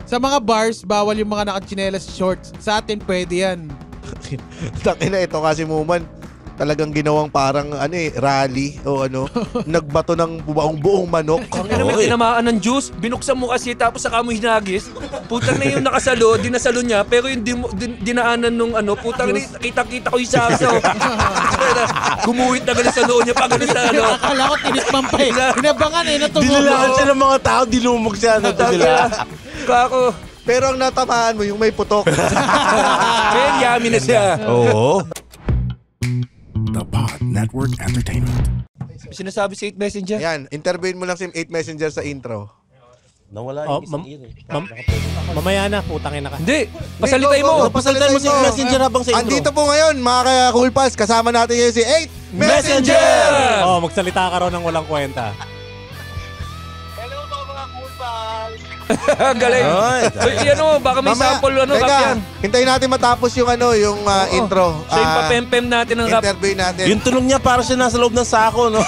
Sa mga bars, bawal yung mga naka-chinelas shorts. Sa atin, pwede yan. Tangina ito kasi Muman. Talagang ginawang parang rally o nagbato ng buong manok. Ang ina, may tinamaan ng juice, binuksan mo kasi tapos saka mo hinagis. Putang na yung nakasalo, dinasalo niya, pero yung dinaanan nung putang na kita-kita ko yung sasaw. Gumuhit na galing sa loob niya, pag galing sa Akala ko tinikman pa eh. Hinabangan natumugo. Dinilaan siya ng mga tao, dilumog siya. Kako. Pero ang natamaan mo, yung may putok. Kaya yummy na siya. Oo. The Pod Network Entertainment. Sinasabi sa 8 Messenger? Yan, interviewin mo lang si 8 Messenger sa intro. Nawala yung isang Mamaya na, putangin na ka. Hindi, pasalitay mo. Pasalitan mo si Messenger habang sa intro. Andito po ngayon, mga Cool Pals, kasama natin ngayon si 8 Messenger! Magsalita ka raw ng walang kwenta. Hello po mga Cool Pals! Galing. Baka may sample teka, hintayin natin matapos yung yung intro. So yung papempem natin ng rap. Interview natin. Yung tunog niya para siya nasa loob ng sako, no?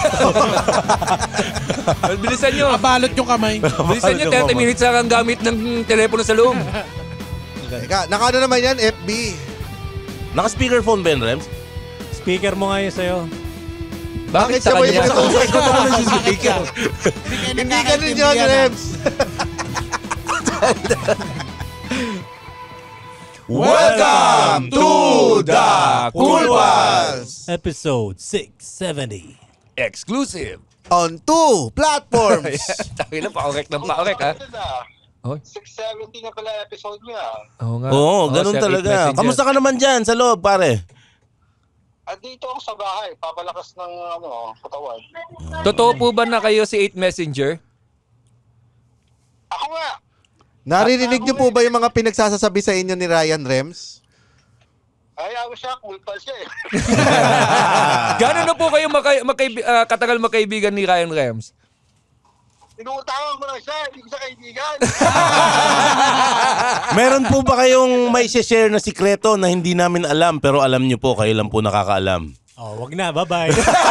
Bilisan nyo. Abalot yung kamay. Bilisan nyo, 30 minutes ang gamit ng telepono sa loob. Teka, naka naman yan, FB. Naka-speakerphone ba yun, Rems? Speaker mo nga yun sa'yo. Bakit siya sa mo yung kanya? speaker? Hindi ka rin yun, Rems. Welcome to the Cool Pals! Episode 670. Exclusive. On 2 platforms. Taki na, pa-correct ng pa-correct, ha? Oy. 670 na pala episode niya. Oo nga. Oo, ganun Sir, talaga. Messenger. Kamusta ka naman dyan sa loob, pare? Andito ako sa bahay, papalakas ng katawan. Totoo po ba na kayo si 8 Messenger? Ako nga! Naririnig niyo po ba yung mga pinagsasasabi sa inyo ni Ryan Rems? Ay, ako siya, Cool Pals siya eh. Gano'n na po kayo katagal magkaibigan ni Ryan Rems? Inuutangan ko lang siya, hindi ko siya kaibigan. Meron po ba kayong may share na sikreto na hindi namin alam pero alam niyo po, kayo lang po nakakaalam? Wag na, bye-bye.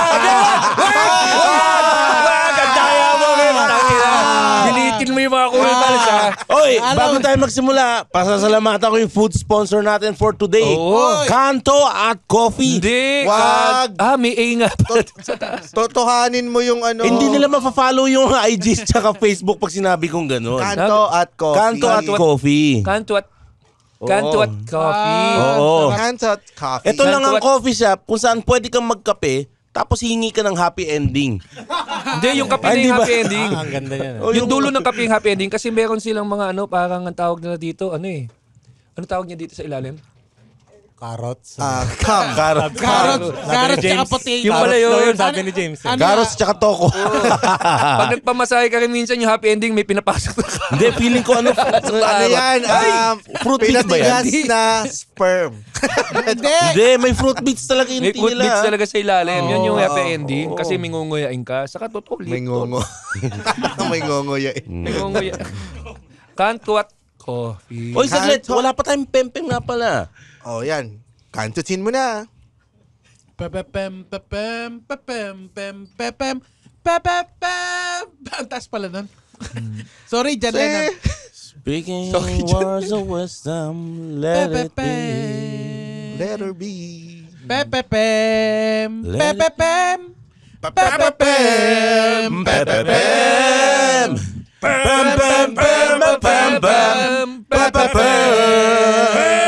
Gandaya mo, dilitin mo yung mga Cool Pals, ha? Oy, bago tayo magsimula, pasasalamatan ko yung food sponsor natin for today. Oo. Kanto at Coffee. Hindi. Wag. May A nga. Totohanin mo yung Hindi nila mafa-follow yung IGs tsaka Facebook pag sinabi kong gano'n. Kanto at Coffee. Kanto at Coffee. Kanto at coffee. Oo. Kanto at Coffee. Ito lang ang coffee shop kung saan pwede kang magkape tapos hingi ka ng happy ending. Hindi, yung kape na yung happy ending. Ang ganda yan. Yung dulo ng kape yung happy ending kasi meron silang mga parang ang tawag nila dito, ano tawag niya dito sa ilalim? Carrots. Carrots. Carrots tsaka potato. Yung pala yun. Sabi ni James. Carrots tsaka toko. Pag nagpamasahe ka rin minsan yung happy ending, may pinapasok na ka. Hindi, feeling ko ano yan? fruit beats ba yan? Pinatigas na sperm. Hindi, may fruit beats talaga yung May food bits nila. talaga sa ilalim. Yun yung happy ending kasi may ngunguyain ka. Saka totoo. May ngongo. May ngongo yan. May ngunguyain. Kanto at coffee. Oy, saglit. Wala pa tayong pempem nga pala. Oh, yan. Kantutin mo na. Pepepem, pepem, pepem, pem, pepem, pepepem. Ang taas pala nun. Sorry, Jan Lennon. Speaking words of wisdom, let it be. Letter B. Pepepem, Let it- pepepem, Pepepem. Pepepem! Pem, pem, pem, pem, pem, pepepem!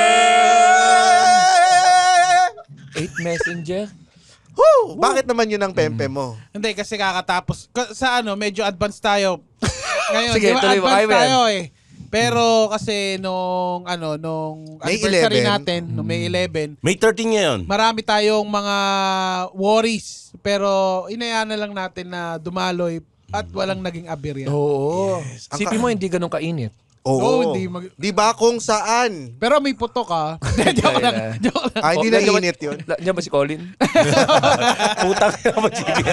8 Messenger. Woo! Bakit naman yun ang pempe mo? Hindi, kasi kakatapos. Sa medyo advanced tayo. Ngayon, Sige, di ba, tuloy mo. advanced Kaya tayo eh. Pero kasi nung May anniversary 11. natin, nung May 11, May 13 ngayon. marami tayong mga worries. Pero inayaan na lang natin na dumaloy at walang naging aberya. Oo. Sipin mo, hindi ganun kainit. Oo. hindi Di ba kung saan? Pero may putok ka. Joke lang. Joke lang. Ay, hindi na init yun. Diyan ba si Colin? Putang ina mo, Chibi.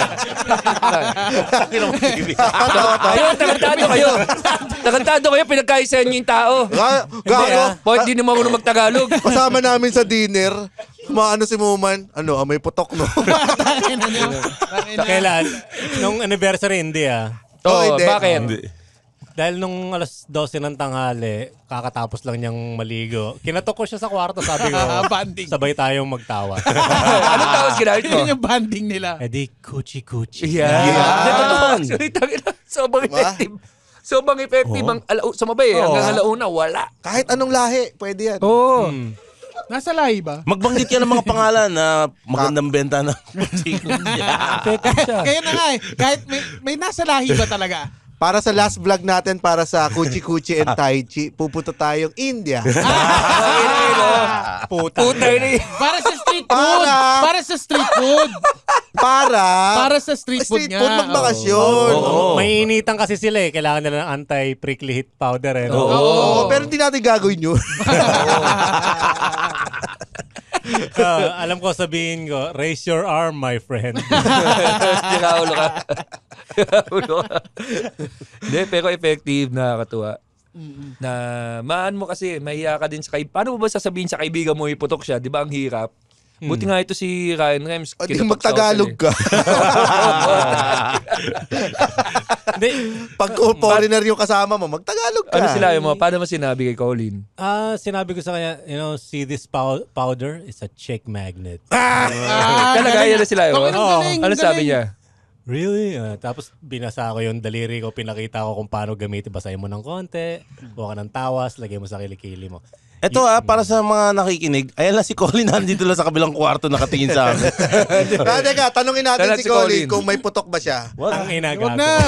Ayun, tagantado kayo. Tagantado kayo, pinagkaisa niyo yung tao. Gago. Point, di naman ako magtagalog. Kasama namin sa dinner. Maano si Muman? May putok, no? Sa kailan? Nung anniversary, hindi Oh, Oo, hindi. bakit? Dahil nung alas 12 ng tanghali, kakatapos lang niyang maligo, kinatok ko siya sa kwarto, sabi ko, Banding. sabay tayong magtawa. Anong tawas ginamit mo? Yun yung banding nila. Eh di, kuchi-kuchi. Yeah. Sobrang effective. Sobrang effective ang sumabay eh. Hanggang alauna, wala. Kahit anong lahi, pwede yan. Oo. Nasa lahi ba? Magbanggit ka ng mga pangalan na magandang benta ng Kaya na nga eh. Kahit may nasa lahi ba talaga? Para sa last vlog natin, para sa Kuchi Kuchi and Tai Chi, pupunta tayong India. Puta yun eh. Para sa street food. Para sa street food. Para sa street food street nga. food magbakasyon. May initan kasi sila eh. Kailangan nila ng anti-prickly heat powder eh. No? Oo, pero hindi natin gagawin yun. Alam ko sabihin ko, raise your arm, my friend. Nakaulo ka. Hindi, pero effective, nakakatuwa. Na maan mo kasi, mahiya ka din sa kaibigan. Paano mo ba sasabihin sa kaibigan mo iputok siya? Di ba ang hirap? Buti nga ito si Ryan Rems. O di magtagalog ka. Pag foreigner yung kasama mo, magtagalog ka. Ano sila mo? Paano mo sinabi kay Colin? Sinabi ko sa kanya, see this powder? It's a chick magnet. Talaga yan na sila mo? Ano sabi niya? Really? Tapos binasa ko yung daliri ko, pinakita ko kung paano gamitin. Basahin mo ng konti, buka ng tawas, lagay mo sa kilikili mo. Ito para sa mga nakikinig, ayan lang si Colin nandito lang sa kabilang kwarto nakatingin sa amin. Teka, tanungin natin si Colin kung may putok ba siya. Ang inagago. Huwag na.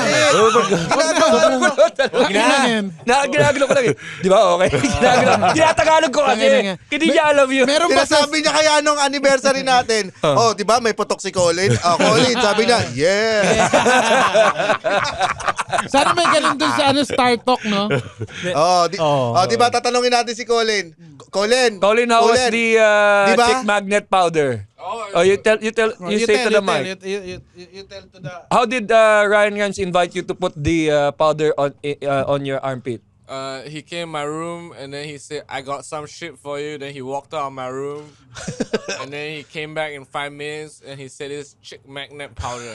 Huwag na. Ginagalo ko lang eh. Di ba okay? Ginatagalog ko kasi. Hindi niya alam yun. Meron ba sa... Sinasabi niya kaya nung anniversary natin, oh, di ba may putok si Colin? Colin, sabi niya, yeah. Sana may ganun dun sa Star Talk, no? Di ba tatanungin natin si Colin? Colin, how was the Diba? chick magnet powder? You say to the mic. You tell to the... How did Ryan Rems invite you to put the powder on your armpit? He came in my room and then he said, I got some shit for you. Then he walked out of my room and then he came back in 5 minutes and he said, it's chick magnet powder.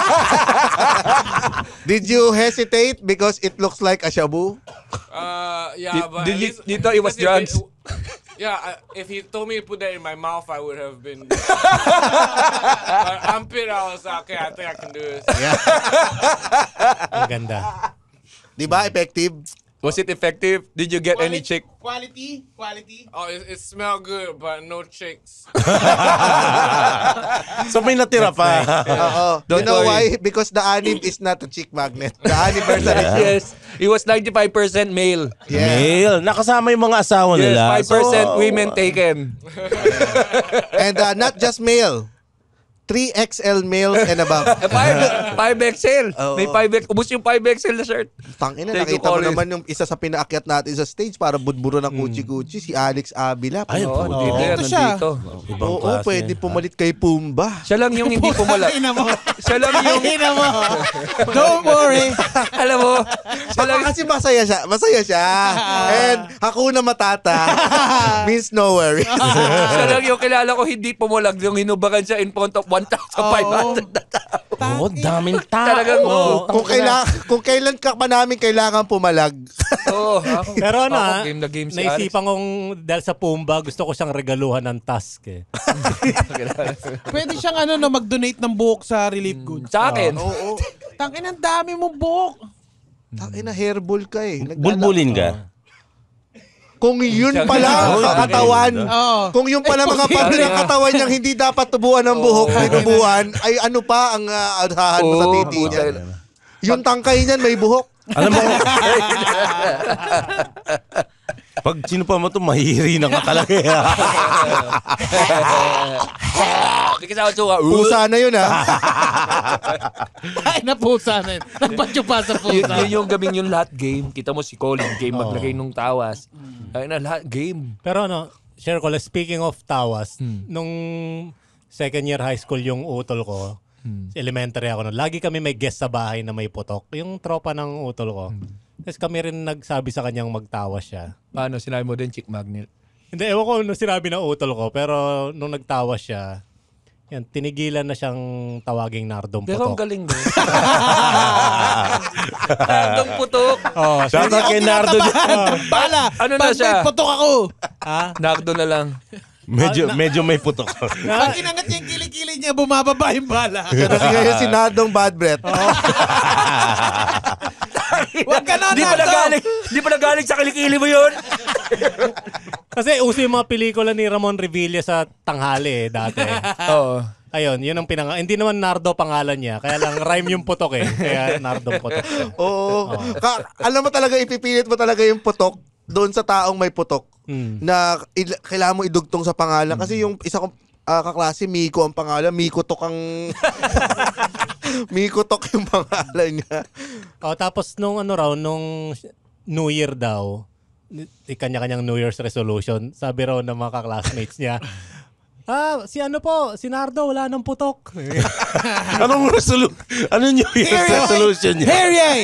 Did you hesitate because it looks like a shabu? Yeah, but Did at least- you thought it was drugs? If he told me to put that in my mouth, I would have been. But armpit, I was like, okay, I think I can do this. Ang ganda. Di ba effective? Was it effective? Did you get any chick? Quality? Oh, it smelled good, but no chicks. So may natira pa. Oo. You Don't know worry. why? Because the anib is not a chick magnet. The anniversary. Yes. It was 95% male. Yeah. Male, nakasama yung mga asawa Yes, nila. 5% women taken. And not just male. 3XL males and above. 5XL. Oo. May 5X. Ubus yung 5XL na shirt. Tangina, Thank you, nakita mo Colin. naman yung isa sa pinaakyat natin sa stage para budburo ng kuchi-kuchi, si Alex Avila. Ay, Oo, puto. dito yan, Ito siya. nandito. Ibang Oo, klase. pwede pumalit kay Pumba. Siya lang yung hindi pumalak. Ina mo. Siya lang yung, Ina mo. Don't worry. alam mo, siya lang, Kasi masaya siya. Masaya siya. And Hakuna Matata means no worry. siya lang yung kilala ko hindi pumalag yung hinubakan siya in front of 1,500 na tao. Oo, daming tao. Talagang, Kung kailan ka pa namin kailangan pumalag. Oo. Pero game na game si naisipan kong dahil sa Pumba, gusto ko siyang regaluhan ng task eh. Pwede siyang mag-donate ng buhok sa relief goods. Sa akin. Oo. Tangin, ang dami mong buhok. Tangina, hairball ka eh. Bulbulin ka. Kung yun pala ang katawan, Oo. kung yun pala mga parte ng katawan niyang hindi dapat tubuan ng buhok, tinubuan, ay ano pa ang adahan mo sa titi niya. Yung tangkay niyan may buhok. Alam mo, pag sino pa mo ito, mahihiri na ka talaga. Pusa na yun ha. Ay, napusa na yun. Nagpatyo pa sa pusa. Yun yung gabing yung lahat game. Kita mo si Colin, game maglagay nung tawas. Ay na, lahat game. Pero share ko lang, speaking of tawas, nung second year high school yung utol ko, elementary ako nun, lagi kami may guest sa bahay na may putok. Yung tropa ng utol ko. Tapos kami rin nagsabi sa kanyang magtawas siya. Paano? Sinabi mo din, chick magnet. Hindi, ewan ko nung sinabi ng utol ko, pero nung nagtawas siya, Yan, tinigilan na siyang tawaging Nardong Pero ang Putok. galing no. Nardong Putok. Oh, Shoutout kay Nardo. Bala! Ano na Pag siya? may putok ako! Nardo na lang. Medyo may putok. Pag inangat niya yung kilikili niya, bumababa yung bala. Kasi ngayon si Nardong Bad Breath. Huwag ka na, Di pa nagaling sa kilikili mo yun. Kasi uso yung mga pelikula ni Ramon Revilla sa tanghali dati. Oo. Ayun, yun ang hindi naman Nardo pangalan niya, kaya lang rhyme yung putok eh. Kaya Nardong Putok. Oo. Alam mo talaga, ipipilit mo talaga yung putok doon sa taong may putok na kailangan mo idugtong sa pangalan. Kasi yung isa kong kaklase, Miko ang pangalan. Miko Tok ang... Miko Tok yung pangalan niya. Oh, tapos nung New Year daw, kanya-kanyang New Year's resolution, sabi raw ng mga classmates niya, si Nardo, wala nang putok. Anong New Year's resolution niya? Harry!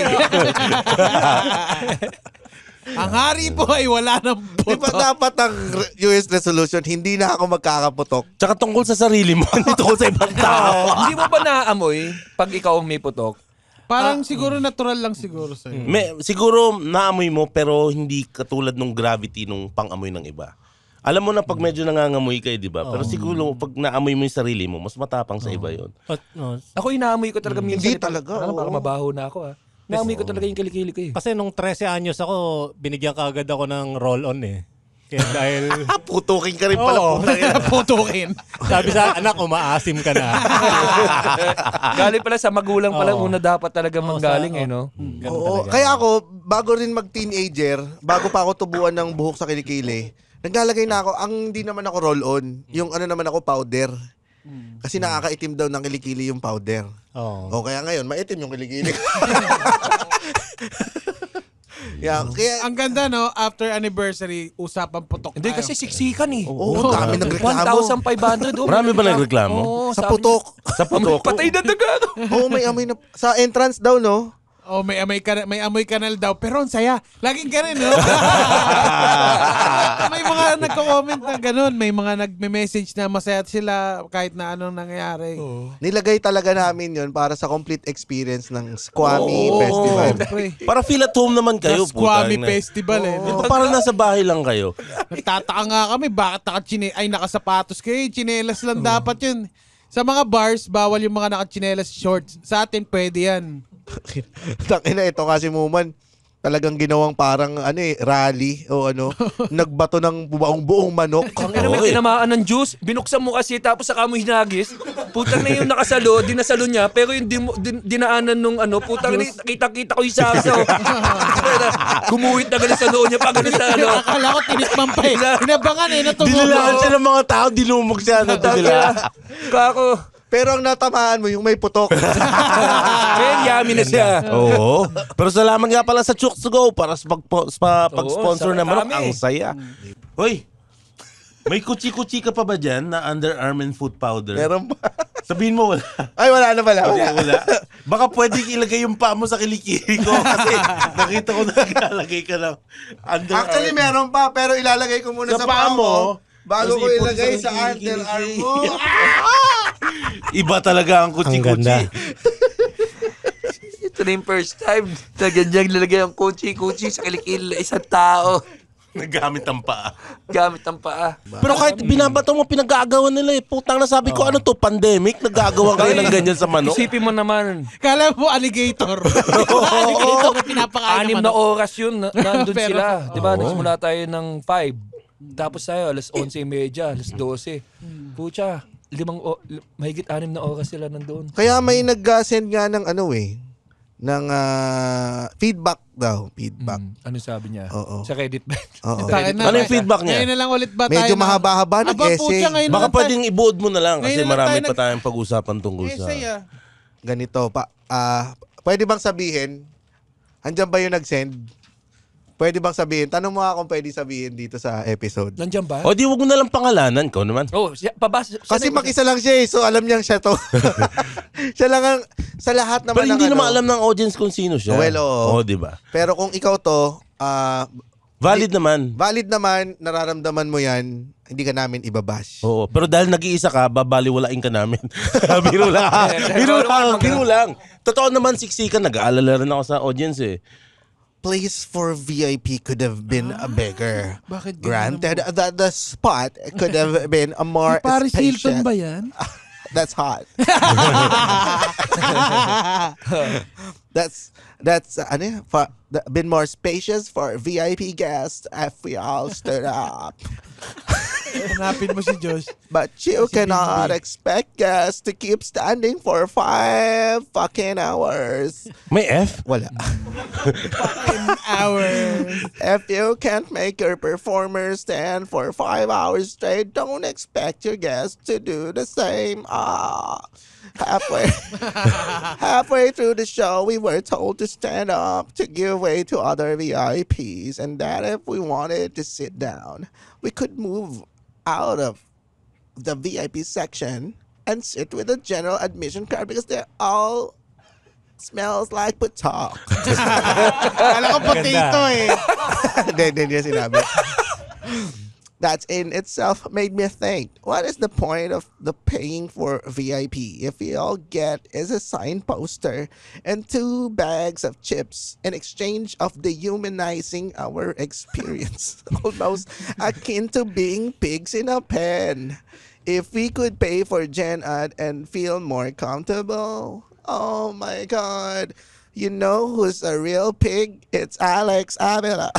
Ang hari po ay wala ng Di ba putok. dapat ang US resolution, hindi na ako magkakaputok? Tsaka tungkol sa sarili mo, hindi tungkol sa ibang tao. Hindi mo ba naamoy pag ikaw ang may putok? Parang siguro natural lang siguro sa'yo. Siguro naamoy mo pero hindi katulad nung gravity nung pang-amoy ng iba. Alam mo na pag medyo nangangamoy ka, di ba? Pero siguro pag naamoy mo yung sarili mo, mas matapang sa iba yun. Ako inaamoy ko talaga minsan. Hindi talaga, Baka oo. mabaho na ako Naamoy ko talaga yung kilikili ko eh. Kasi nung 13 anyos ako, binigyan ka agad ako ng roll-on eh. Kaya dahil... Putukin ka rin pala. Oo. Putukin. Sabi sa anak, umaasim ka na. Galing pala sa magulang pala una dapat talaga manggaling eh, no? Oo. Kaya ako, bago rin mag-teenager, bago pa ako tubuan ng buhok sa kilikili, naglalagay na ako, hindi naman ako roll-on, yung naman ako powder. Kasi nakakaitim daw ng kilikili yung powder. O kaya ngayon, maitim yung kilikili. Kaya, Ang ganda, no? After anniversary, usapang putok Hindi tayo. kasi siksikan eh. Oo, dami nagreklamo. 1,500. Marami ba nagreklamo? Oo, Sa sabi putok. Sa putok? Patay na daga. Oo, may amoy na. Sa entrance daw, no? Oh, may amoy kanal daw. Pero ang saya. Laging ganun, no? May mga nagko-comment na ganun. May mga nagme-message na masaya sila kahit na anong nangyayari. Nilagay talaga namin yon para sa complete experience ng Squammy Festival. Para feel at home naman kayo. Squammy putang ina. Festival eh. Di ba parang nasa bahay lang kayo? Nagtataka nga kami, bakit nakasapatos kayo? Chinelas lang dapat yun. Sa mga bars, bawal yung mga nakachinelas shorts. Sa atin, pwede yan. Takina ito kasi Muman, talagang ginawang parang rally o nagbato ng buong manok. Ang ina may tinamaan ng juice, binuksan mo kasi tapos saka mo hinagis. Putang na yung nakasalo, dinasalo niya, pero yung dinaanan nung putang na kita-kita ko yung sasaw. Gumuhit na ganun sa loob niya, pag ganun sa Akala ko tinikman pa eh. Inabangan eh, natumugo. Dinilaan siya ng mga tao, dinumog siya. Kako. Pero ang natamaan mo yung may putok. Kaya yummy na siya. Oo. Pero salamat nga pala sa Chooks to Go para sa pag-sponsor ng manok. Ang saya. Hoy, may kuchi-kuchi ka pa ba dyan na Under Armour foot powder? Meron pa. Sabihin mo wala. Ay, wala na pala. Wala. Baka pwedeng ilagay yung paa mo sa kilikili ko kasi nakita ko na naglalagay ka ng Under Actually, Armour. meron pa, pero ilalagay ko muna sa paa mo. Bago ko Tapos ilagay ipon sa sa Under kilikili. Armour. Iba talaga ang Ang kuchi-kuchi. ganda. Ito na yung first time na ganyan nilagay ang kuchi-kuchi sa kilikil na isang tao. Nagamit ang paa. Gamit ang paa. Pero kahit binabato mo, pinag-aagawan nila eh. Putang na sabi ko, ano to, pandemic? Nag-aagawan kayo ng ganyan sa manok? Isipin mo naman, Kala mo alligator. Alligator na pinapakain 6 naman. na oras yun, nandun Pero- sila. Diba, nagsimula tayo ng 5. Tapos tayo, alas 11:30, alas 12. Pucha, mahigit 6 na oras sila nandun. Kaya may nag-send nga ng ng feedback daw. Feedback. Ano sabi niya? Oo. Sa Reddit ba? Oo. Takin na, Ano yung feedback niya? Ngayon na lang ulit ba tayo? Medyo mahaba-haba, nag-essay. Baka pwedeng ibuod mo na lang kasi Ngayon na marami tayo pa tayong pag-usapan tungkol sa... Essay ah. Ganito pa. Pwede bang sabihin, andyan ba yung nag-send? Pwede bang sabihin? Tanong mo nga kung pwede sabihin dito sa episode. Nandiyan ba? O di wag mo na lang pangalanan ko naman. Oh, pabasa. Kasi mag-isa lang siya so alam niyang siya to. Siya lang ang, sa lahat naman Pero hindi ng naman alam ng audience kung sino siya. Well, oo. Oo, di ba? Pero kung ikaw to, Valid naman. Valid naman, nararamdaman mo yan, hindi ka namin ibabash. Oo, pero dahil nag-iisa ka, babaliwalain ka namin. Biro lang. Biro lang. Totoo naman, siksikan. Nag-aalala rin ako sa audience eh. Place for VIP could have been a bigger. Bakit ganun Granted that the spot could have been a more Paris Hilton spacious. ba yan? That's hot. that's ano yan? Been more spacious for VIP guests if we all stood up. Hanapin mo si Josh. But you Si cannot Bingbing. expect guests to keep standing for 5 fucking hours. May F? Wala. Hours. If you can't make your performers stand for 5 hours straight, don't expect your guests to do the same. Halfway through the show, we were told to stand up to give way to other VIPs, and that if we wanted to sit down, we could move out of the VIP section and sit with the general admission crowd because they're all smells like putok. Kala ko potato eh. Hindi sinabi. That in itself made me think, what is the point of the paying for VIP if we all get is a signed poster and 2 bags of chips in exchange of dehumanizing our experience? Almost akin to being pigs in a pen. If we could pay for Gen Ad and feel more comfortable, oh my God. You know who's a real pig? It's Alex Avila.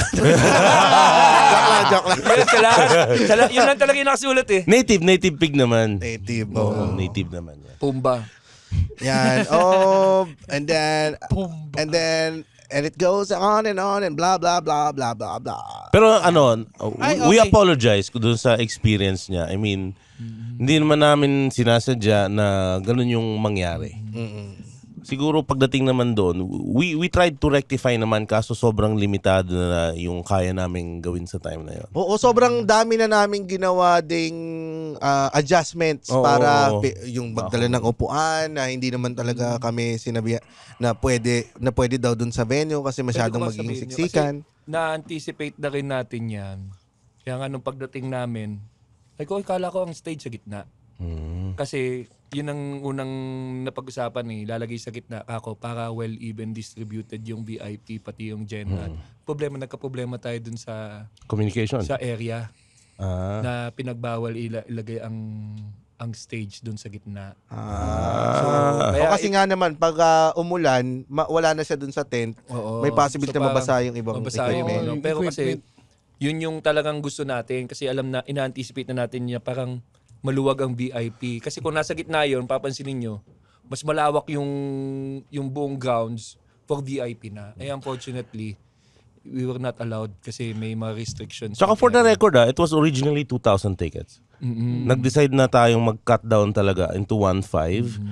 joke lang. Yun lang talaga yung nakasulat eh. Native pig naman. Native. Oo, native naman. Yan. Pumba. Yan. And it goes on and blah, blah, blah, blah, blah, blah. Pero we okay. apologize doon sa experience niya. I mean, hindi naman namin sinasadya na ganun yung mangyari. Siguro pagdating naman doon, we tried to rectify naman kaso sobrang limitado na yung kaya namin gawin sa time na yun. Oo, sobrang dami na namin ginawa ding adjustments Oo. para yung magdala ng upuan na hindi naman talaga kami sinabi na pwede daw dun sa venue kasi masyadong Pwede ko magiging sabihin yun. siksikan. Kasi na-anticipate na rin natin yan. Kaya nga nung pagdating namin, ay ko, kala ko ang stage sa gitna. Kasi yun ang unang napag-usapan eh, lalagay sa gitna ako para well even distributed yung VIP pati yung Gen Ad. Nagka-problema tayo dun sa Communication. area na pinagbawal ilagay ang stage dun sa gitna. O kasi nga naman, pag umulan, wala na siya dun sa tent, Oo. may possibility na parang mabasa yung ibang mabasa yung equipment. ano. Pero kasi yun yung talagang gusto natin kasi alam na ina-anticipate na natin niya parang maluwag ang VIP. Kasi kung nasa gitna yun, papansinin nyo, mas malawak yung buong grounds for VIP na. Eh unfortunately, we were not allowed kasi may mga restrictions. Tsaka for the record, it was originally 2,000 tickets. Nag-decide na tayong mag-cut down talaga into 1,500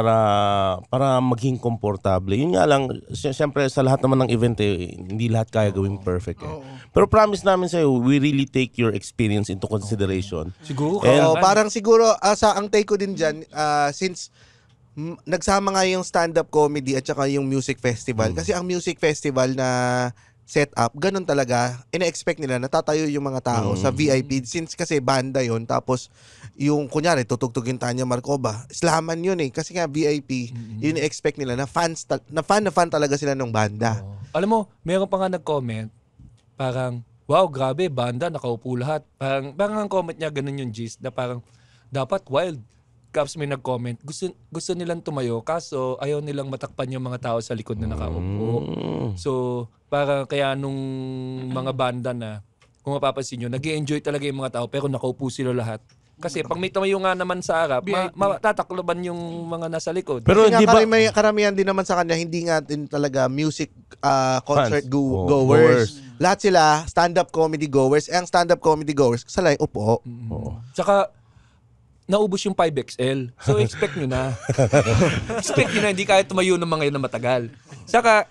para maging komportable. Yun nga lang, siyempre sa lahat naman ng event hindi lahat kaya gawing perfect eh. Pero promise namin sa'yo, we really take your experience into consideration. Siguro Parang siguro, ang take ko din dyan, since nagsama nga yung stand-up comedy at saka yung music festival. Kasi ang music festival na setup, ganun talaga. Ina-expect nila natatayo yung mga tao sa VIP since kasi banda yon. Tapos yung kunyari tutugtugin Tanya Markova, slaman yun eh kasi nga VIP. Yun expect nila na fan talaga sila ng banda. Alam mo, meron pa nga nag-comment, parang, wow, grabe, banda, nakaupo lahat. Parang ang comment niya, ganun yung gist, na parang, dapat wild. Caps may nag-comment, gusto nilang tumayo, kaso ayaw nilang matakpan yung mga tao sa likod na nakaupo. So, parang kaya nung mga banda na, kung mapapansin nyo, nag-i-enjoy talaga yung mga tao, pero nakaupo sila lahat. Kasi pag may tumayo nga naman sa harap, matatakloban yung mga nasa likod. Pero Kasi hindi nga ba karamihan din naman sa kanya, hindi nga din talaga music concert Fans. goers. Lahat sila stand-up comedy goers. Ang stand-up comedy goers, salay upo. Tsaka, naubos yung 5XL. So, expect nyo na. Expect nyo na, hindi kaya tumayo ng mga yun na matagal. Saka,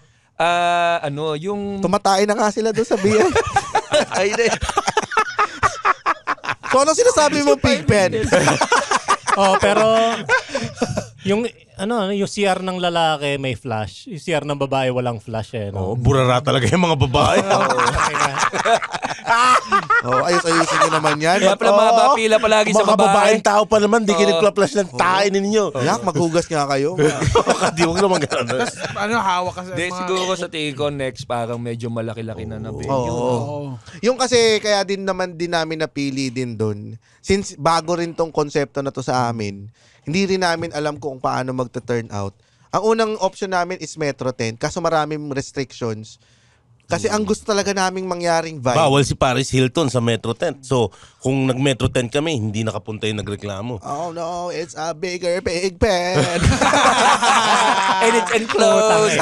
yung... Tumatay na nga sila doon sa BM. Ay, So, ano sinasabi mo, Pigpen? Pero yung yung CR ng lalaki may flash. Yung CR ng babae walang flash eh. Oh, No? burara talaga yung mga babae. Ayos-ayusin nyo naman yan. Kaya pala mahaba pila palagi sa Mga babae. babaeng tao pa naman, di kinipla-flash ng tayo ninyo. Yak, maghugas nga kayo. Di huwag naman gano'n. Ano, hawak ka sa Di, mga... siguro sa tingin ko next parang medyo malaki-laki na na venue. Oo. Yung kasi kaya din naman din namin napili din doon. Since bago rin tong konsepto na to sa amin, hindi rin namin alam kung paano magta-turn out. Ang unang option namin is Metro 10 kaso maraming restrictions. Kasi ang gusto talaga naming mangyaring vibe. Bawal si Paris Hilton sa Metro 10. So, kung nag-Metro 10 kami, hindi nakapunta yung nagreklamo. Oh no, it's a bigger pig pen. And it's enclosed.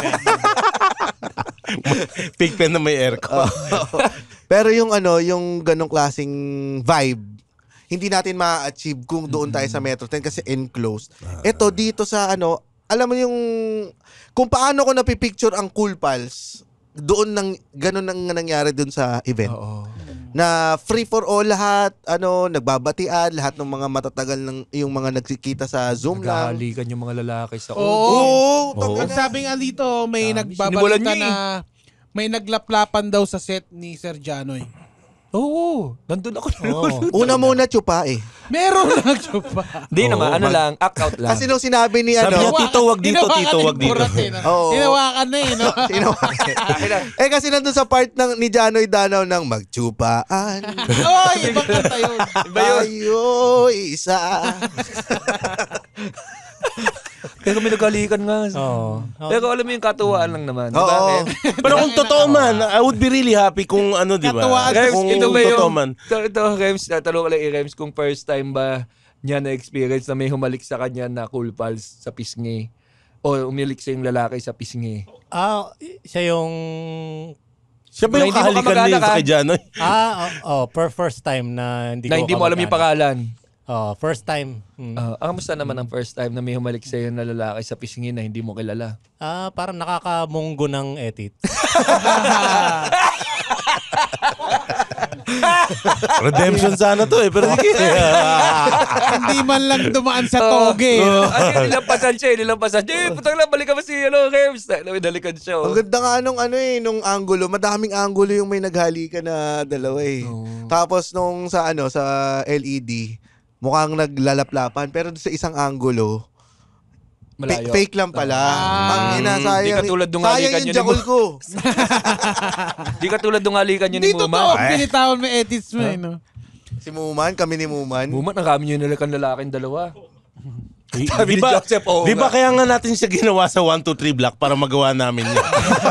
Pigpen na may aircon. Pero yung yung ganong klaseng vibe, hindi natin ma-achieve kung doon tayo sa Metro 10 kasi enclosed. Ito dito sa alam mo yung kung paano ko napipicture ang Cool Pals, doon ganun ang nangyari doon sa event. Na free for all lahat, nagbabatian, lahat ng mga matatagal yung mga nagkikita sa Zoom lang. Naghahalikan yung mga lalaki sa Oo. Oo. Ang sabi nga dito, may Sabi, nagbabalita sinimulan niya na may naglaplapan daw sa set ni Sir Janoy. Oo. Nandun ako nalulunod. Una muna tsupa eh. Meron lang pa. Hindi naman, lang, act out lang. Kasi nung sinabi ni Sabi niya, tito, wag dito, tito, wag dito. Oo. Hinawakan na eh, no? Kasi nandun sa part ni Janoy Danaw ng magtsupaan. Oy, ibang kanta yun. Tayo isa. Pero may naghalikan nga. Oo. Pero alam mo yung katuwaan lang naman. Di ba? Oo. Pero kung totoo man, I would be really happy kung di ba? Katuwaan. Rems, Kung ito ba totoo yung... man. Ito, Rems, tanong ko lang Rems, kung first time ba niya na-experience na may humalik sa kanya na Cool Pals sa pisngi? O umilik sa yung lalaki sa pisngi? Siya yung... Siya ba yung Na hindi mo kahalikan kamag-anak, niya sa kay Janoy? per first time na hindi Na ko hindi mo alam yung pangalan. First time. Kamusta naman ang first time na may humalik sa'yo na lalaki sa pisngi na hindi mo kilala? Parang nakakamunggo ng etit. Redemption sana to pero sige. Hindi man lang dumaan sa toge. Nilampasan siya. Putang lang, balikan mo si Rems. Dalikan siya. Ang ganda nga nung angulo, madaming angulo yung may naghalikan na dalawa eh. Tapos nung sa LED, mukhang naglalaplapan pero sa isang angulo, Malayo. fake lang pala. Ang sayang. Di katulad nung sayang halikan yung yun ni jakol ko. Di katulad nung halikan niya ni Hindi totoo. Muma. Pinitawan mo edits mo eh, no? Si Muman, kami ni Muman. Muma, ang kami nyo nalakan lalaking dalawa. Di Sabi ni ba, Joseph, oo di ba nga. kaya nga natin siya ginawa sa 1, 2, 3 block para magawa namin yun?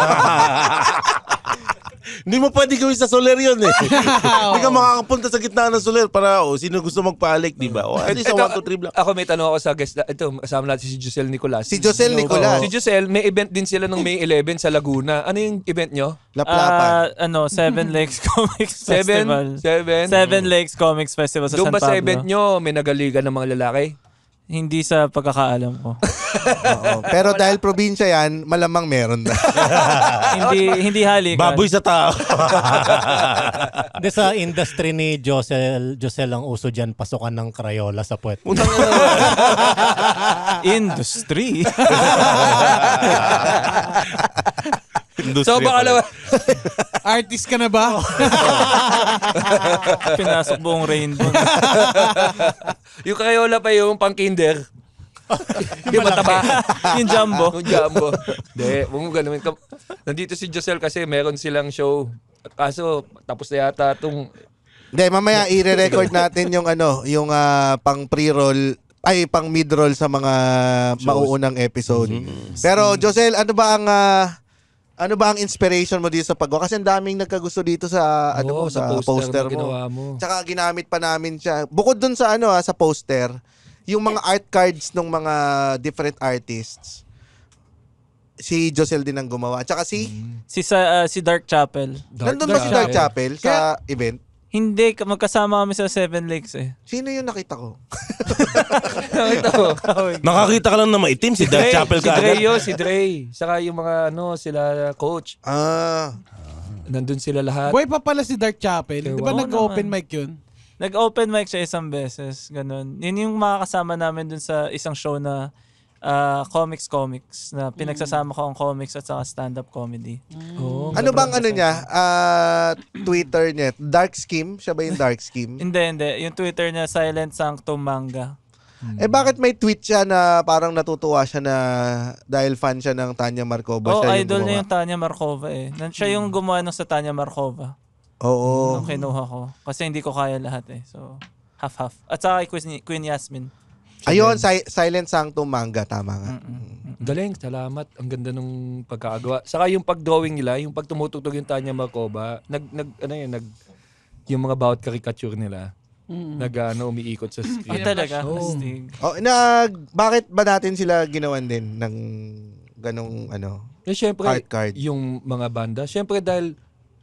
Hindi mo pwede gawin sa Soler yun eh. Hindi ka makakapunta sa gitna ng Soler para sino gusto magpahalik, di ba? O at least sa 1, 2, 3 block. Ako may tanong ako sa guest. Ito, kasama natin si Josel Nicolas. Si Josel Nicolas. Si Josel, may event din sila ng May 11 sa Laguna. Ano yung event nyo? Laplapan. Seven Lakes Comics Festival. Seven? Seven Lakes Comics Festival sa Doon San ba Pablo. sa event nyo, may nagaligan ng mga lalaki? Hindi sa pagkakaalam ko. Oo. Pero dahil probinsya yan, malamang meron na. hindi halikan. Baboy sa tao. Hindi, sa industry ni Josel ang uso dyan, pasukan ng Crayola sa puwet. Industry. So baka naman, Artist ka na ba? Pinasok buong rainbow. yung Crayola pa yung pang kinder. Yung mataba. Yung jumbo. Yung jumbo. Hindi, huwag mo ganun. Nandito si Josel kasi meron silang show. Kaso, tapos na yata itong... Hindi, mamaya i-record natin yung pang pre-roll pang mid-roll sa mga mauunang episode. Pero Josel, ano ba ang inspiration mo dito sa paggawa? Kasi ang daming nagkagusto dito sa sa poster na mo. ginawa mo. Tsaka ginamit pa namin siya. Bukod dun sa sa poster, yung mga art cards ng mga different artists. Si Josel din ang gumawa. Tsaka si Dark Chapel. nandun ba si Dark Chapel sa event? Hindi, magkasama kami sa Seven Lakes eh. Sino yung nakita ko? Nakakita ka lang na maitim si Dark Chapel ka agad. Si Dre. Saka yung mga sila coach. Nandun sila lahat. Boy pa pala si Dark Chapel. Di ba Oo nag-open naman. mic yun? Nag-open mic siya isang beses. Ganun. Yun yung makakasama namin dun sa isang show na comics na pinagsasama ko ang comics at saka stand-up comedy. Ano bang ano niya? Twitter niya. Dark Scheme? Siya ba yung Dark Scheme? Hindi. Yung Twitter niya, Silent Sanctum Manga. Bakit may tweet siya na parang natutuwa siya na dahil fan siya ng Tanya Markova? Oh, siya yung idol gumawa? niya yung Tanya Markova eh. Siya yung gumawa ng sa Tanya Markova. Oo. Nung kinuha ko. Kasi hindi ko kaya lahat eh. So, half-half. At saka kay Queen Yasmin. Ayun, Silent Sanctum Manga. Tama nga. Galing, salamat. Ang ganda nung pagkakagawa. Saka yung pag-drawing nila, yung pag tumutugtog yung Tanya Markova, yung mga bawat caricature nila, umiikot sa screen. Talaga? Oo. Astig. Bakit ba natin sila ginawan din ng ganong Syempre, art card? yung mga banda, syempre dahil,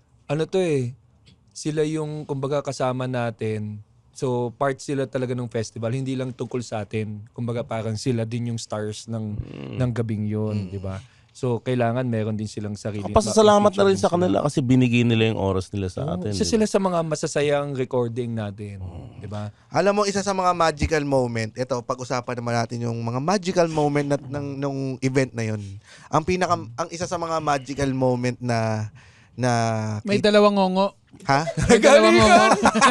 sila yung, kumbaga, kasama natin. So, part sila talaga ng festival. Hindi lang tungkol sa atin. Kumbaga, parang sila din yung stars ng gabing yun, di ba? So, kailangan meron din silang sarili. Pasasalamat na rin sa kanila kasi binigay nila yung oras nila sa atin. Isa sila sa mga masasayang recording natin. Di ba? Alam mo, isa sa mga magical moment, ito, pag-usapan naman natin yung mga magical moment nung event na yun. Ang isa sa mga magical moment na May dalawang ngongo. Ha? May dalawang ngongo.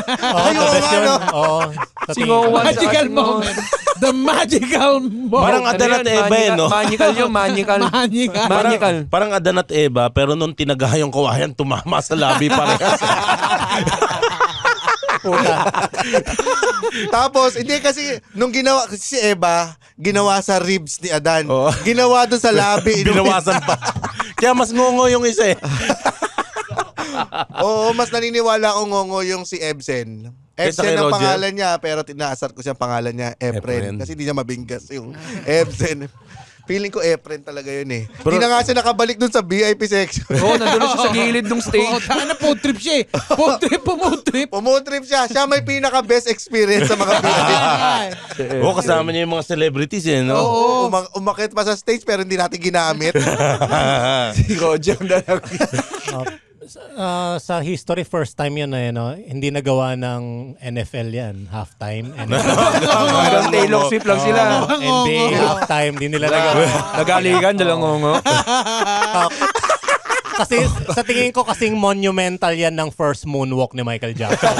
Si Ngowan sa Magical ating moment. The magical moment. Parang Adan at Eva no? Manical yun, manical. Manical. Parang Adan at Eva, pero nung tinaga yung kawayan, tumama sa labi parehas. Tapos, hindi kasi, nung ginawa, kasi si Eva, ginawa sa ribs ni Adan. Oo. Ginawa doon sa labi. Binawasan pa. Kaya mas ngongo yung isa eh. Oo, mas naniniwala ko ngongo yung si Ebsen. Kaysa kay Ebsen ang Roger? pangalan niya, pero tinaasar ko siyang pangalan niya, Efren. Efren. Kasi hindi niya mabinggas yung Ebsen. Feeling ko Efren talaga yun eh. Pero- Hindi na nga siya nakabalik dun sa VIP section. Oo, nandun siya sa gilid ng Oo, stage. na food trip siya eh. Food trip. Pumutrip siya. Siya may pinaka-best experience sa mga VIP. Oo, kasama niya yung mga celebrities eh, no? Oo. Umakit pa sa stage pero hindi natin ginamit. Si Roger na lang. Sa history, first time yun na hindi nagawa ng NFL yan. Halftime. Hanggang Taylor Swift lang sila. NBA halftime, di nila nagawa. Nagaligan, dalang ngongo. Kasi sa tingin ko kasing monumental yan ng first moonwalk ni Michael Jackson.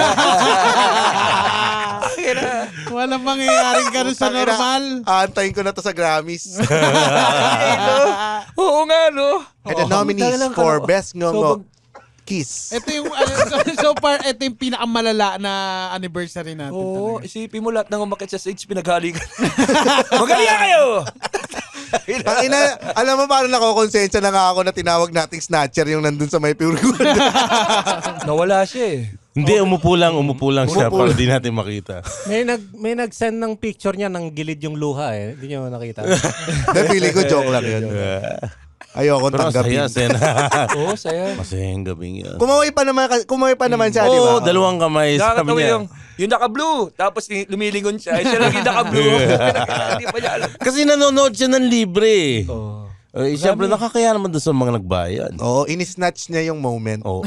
Walang mangyayaring ganun sa normal. Aantayin ko na to sa Grammys. Oo nga, no? And the nominees for Best Ngongo Kiss. Ito yung, so far, ito yung pinakamalala na anniversary natin. Oo, talaga. isipin mo lahat ng umakit sa stage, pinaghalikan. Magaling kayo! Alam mo paano nakokonsensya na nga ako na tinawag nating snatcher yung nandun sa may pure gold. Nawala siya eh. Hindi, umupo lang siya para di natin makita. May nag-send ng picture niya ng gilid yung luha eh. Hindi niyo nakita. Feeling ko joke lang yun. Ayoko Pero tanggapin. saya. Oo, saya. Masayang gabing yan. Kumaway pa naman siya, di ba? Oo, dalawang kamay. Sabi Nakakatawa niya. yung naka-blue. Tapos lumilingon siya. Siya lang yung naka-blue. Hindi pa niya alam. Kasi nanonood siya ng libre. Oo. Siyempre, nakakaya naman doon sa mga nagbayad. Oo, ini-snatch niya yung moment. Oo.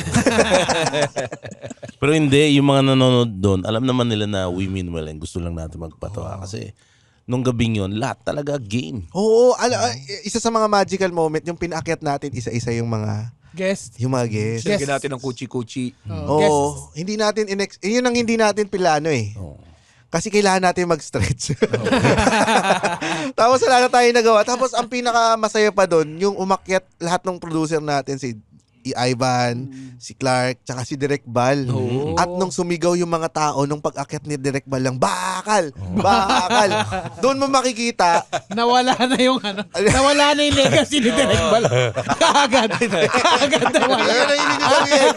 Pero hindi, yung mga nanonood doon, alam naman nila na we mean well and gusto lang natin magpatawa. Kasi nung gabing yun, lahat talaga game. Oo, isa sa mga magical moment, yung pinaakyat natin, isa-isa yung mga Guest. guests. Lagyan natin ng kuchi-kuchi. Oo, hindi natin, yun ang hindi natin pilano eh. Kasi kailangan natin mag-stretch. Tapos wala na tayo nagawa. Tapos ang pinaka-masaya pa doon, yung umakyat lahat ng producer natin, si Ivan, si Clark, tsaka si Direk Bal. At nung sumigaw yung mga tao, nung pag-akyat ni Direk Bal lang, bakal! Bakal! Doon mo makikita, Nawala na yung nawala na yung legacy ni Direk Bal. Kaagad nawala. ayun ang ibig sabihin.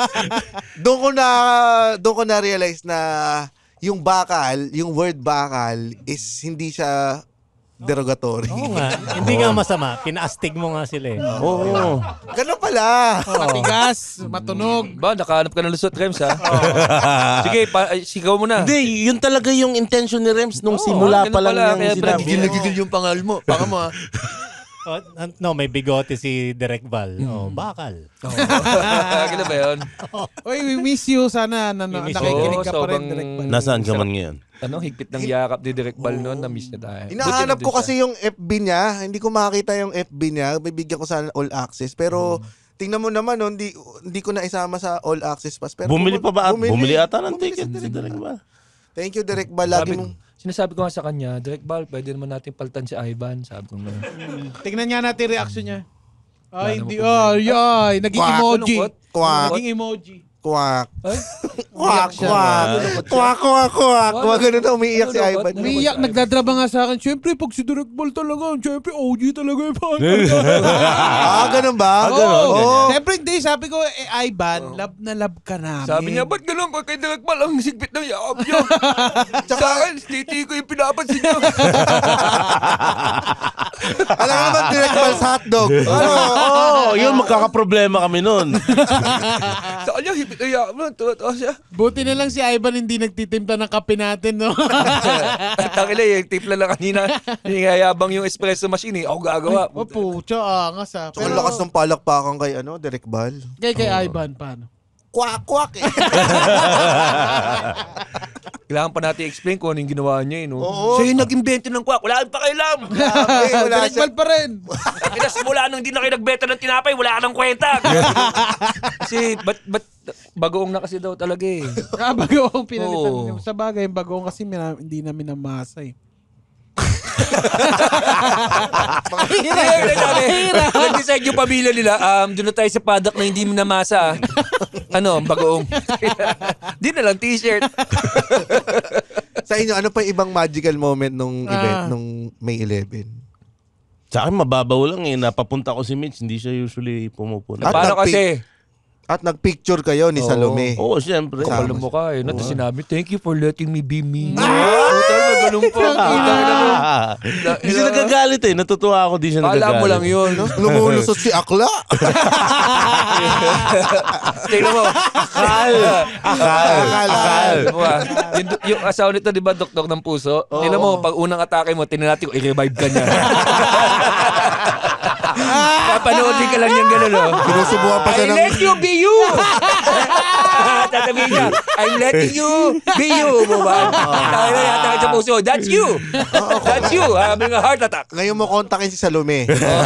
Doon ko na-realize na yung bakal, yung word bakal is hindi siya derogatory. Oo nga. Hindi nga masama. Pinaastig mo nga sila eh. Oo. Ganun pala. Matigas, matunog. Ba, nakahanap ka ng lusot, Rems, ha? Sige, sigaw mo na. Hindi, yun talaga yung intention ni Rems nung simula pa lang yung sinabi. Gigil yung pangal mo. Baka mo, ha? No, may bigote si Direk Val. Bakal. Kailan ba yun? Oy, we miss you. Sana miss you. nakikinig ka pa rin, sobrang- Direk Bal. Nasaan ka man ngayon? higpit ng yakap ni Direk Bal noon, na-miss na tayo. Hinahanap Buti ko nandun kasi yung FB niya. Hindi ko makita yung FB niya. Bibigyan ko sa all access. Pero tingnan mo naman, no, hindi ko na isama sa all access pass. Pero Bumili pa ba? Bumili ata ng Bumili ticket si si Direk Bal. Thank you, Direk Bal. Lagi mong... Sinasabi ko nga sa kanya, Direk Bal, pwede naman natin palitan si Ivan. Sabi ko nga. Tingnan nga natin reaction niya. Ay, Wala hindi. naman Ay, naging Quack. emoji. Quack. Naging emoji. Quack. Ay? Quack, quack. Quack, quack, quack. Quack, ganun na umiiyak si Ivan. Umiiyak, nagdadrama nga sa akin. Siyempre, pag si Direk Bal talaga, siyempre, OG talaga yung Ganun ba? Oo. Siyempre, hindi. Sabi ko, Ivan, love na love ka namin. Sabi niya, ba't ganun? Pag kay Direk Bal, ang sigpit ng yakap niyo. Sa akin, titi ko yung pinapansin niyo. Alam mo naman, Direk Bal sa hotdog. Yun, magkakaproblema kami nun. Sa kanya, hipit ng yakap mo. Tuwa siya. Buti na lang si Ivan hindi nagtitimpa ng kape natin, no? Takila, yung tipla lang kanina. Hingayabang yung espresso machine, ako gagawa. Opo, angas ah. Ang lakas ng palakpakan kay Direk Bal. Kay Ivan, paano? Quack, quack eh. Kailangan pa natin explain kung ano yung ginawa niya, no? Oo. Siya yung nag-invento ng kwak. Wala kang pakialam. Wala Direk siya. Bal pa rin. Kaya simula nung hindi na kayo nagbenta ng tinapay, wala ka ng kwenta. Kasi, ba't bagoong na kasi daw talaga eh. Bagoong pinalitan. Oo. Sa bagay, yung bagoong kasi hindi namin namasa eh. Nag-decide yung pamilya nila, doon na tayo sa padak na hindi minamasa. Ang bagoong. Di na lang t-shirt. Sa inyo, ano pa yung ibang magical moment nung event, nung May 11? Sa akin, mababaw lang eh. Napapunta ko si Mitch, hindi siya usually pumupunta. Paano kasi? At nag-picture kayo ni Salome. Oo, siyempre. Kapal mo ka eh. Tapos sinabi, thank you for letting me be me. Total, magalong pa. Hindi siya nagagalit eh. Natutuwa ako, di siya nagagalit. Alam mo lang yun. Lumulusot si Akla. Tingnan mo. Akal. Yung asawa nito, di ba, doktor ng puso? Tingnan mo, pag unang atake mo, tinanati ko, i-revive ka niya. Papanoodin ka lang yung gano'n, no? Sinusubukan pa siya I ng... let you be you! Tatabihin niya, I'm letting you be you. Dahil na yata sa puso, that's you! That's you, having a heart attack. Ngayon mo kontakin si Salome.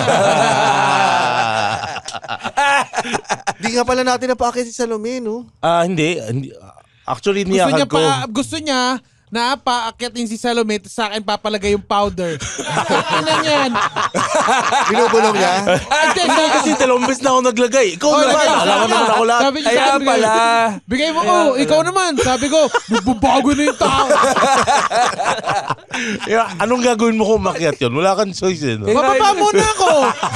Di nga pala natin napakit si Salome, no? Hindi. Actually, niyakag ko. Gusto niya na paakyatin si Salome sa akin papalagay yung powder. Ano yan? Binubulong niya? Hindi kasi dalawang beses na ako naglagay. Ikaw naman. Alam ko naman ako lahat. Sabi niya, Kaya pala. Bigay mo, ikaw naman. Sabi ko, bago na yung tao. Anong gagawin mo kung makiat yun? Wala kang choice eh. No? Bababa muna ako.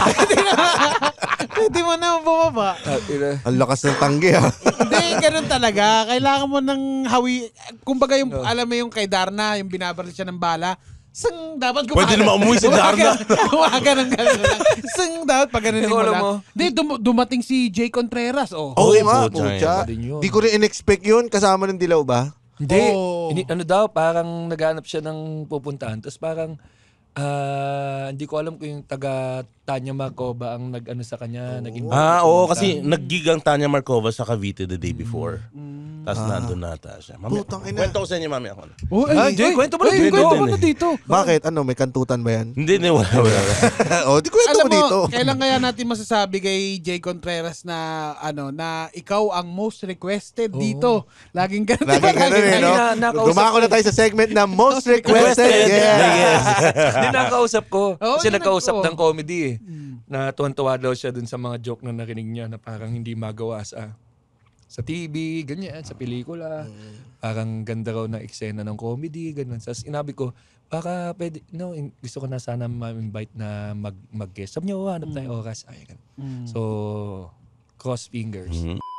Hindi mo na bumaba. Ang lakas ng tanggi, ha? Hindi, ganun talaga. Kailangan mo ng hawi. Kumbaga yung, alam mo yung kay Darna, yung binabaril siya ng bala. Dapat Pwede naman umuwi si Darna. Kumaga ng gano'n lang. dapat pag gano'n mo Alam lang. mo. Hindi, dumating si Jay Contreras. Oo Uy, nga, pucha. pucha. Di ko rin in-expect yun. Kasama ng Dilaw ba? Hindi. Oh. Ano daw, parang naghanap siya ng pupuntahan. Tapos parang, hindi ko alam kung yung taga Tanya Markova ang nag-ano sa kanya. Oo, kasi nag-gig ang Tanya Markova sa Cavite the day before. Tapos nandun nata siya. Putang ina. Kwento ko sa inyo, mami, ako. Jay, kwento mo na dito. Kwento mo na dito. Bakit? Ano, may kantutan ba yan? Hindi, wala. Di kwento Alam mo mo, dito. kailan kaya natin masasabi kay Jay Contreras na na ikaw ang most requested dito. Laging ganun. Lagi ganun eh, no? Dumako na tayo sa segment na most requested. Yes. Hindi nakausap ko. Oo, Kasi yun nakausap ako. ng comedy eh. Na tuwan-tuwa daw siya dun sa mga joke na narinig niya na parang hindi magawa sa TV, ganyan, sa pelikula. Parang ganda raw na eksena ng comedy, ganun. So, inabi ko, baka pwede, gusto ko na sana ma-invite na mag-guest. Sabi niya, hanap tayo oras. Ay, ganun. So, cross fingers.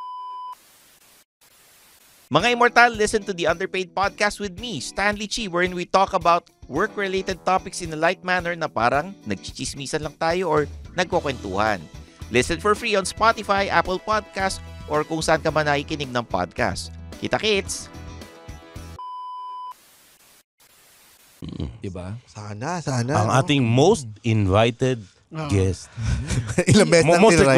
Mga Immortal, listen to the Underpaid Podcast with me, Stanley Chi, wherein we talk about work-related topics in a light manner na parang nagchichismisan lang tayo or nagkukwentuhan. Listen for free on Spotify, Apple Podcast, or kung saan ka man nakikinig ng podcast. Kita-kits! Diba? Sana. Ang ating most invited guest. Ilang beses nang Most tinry.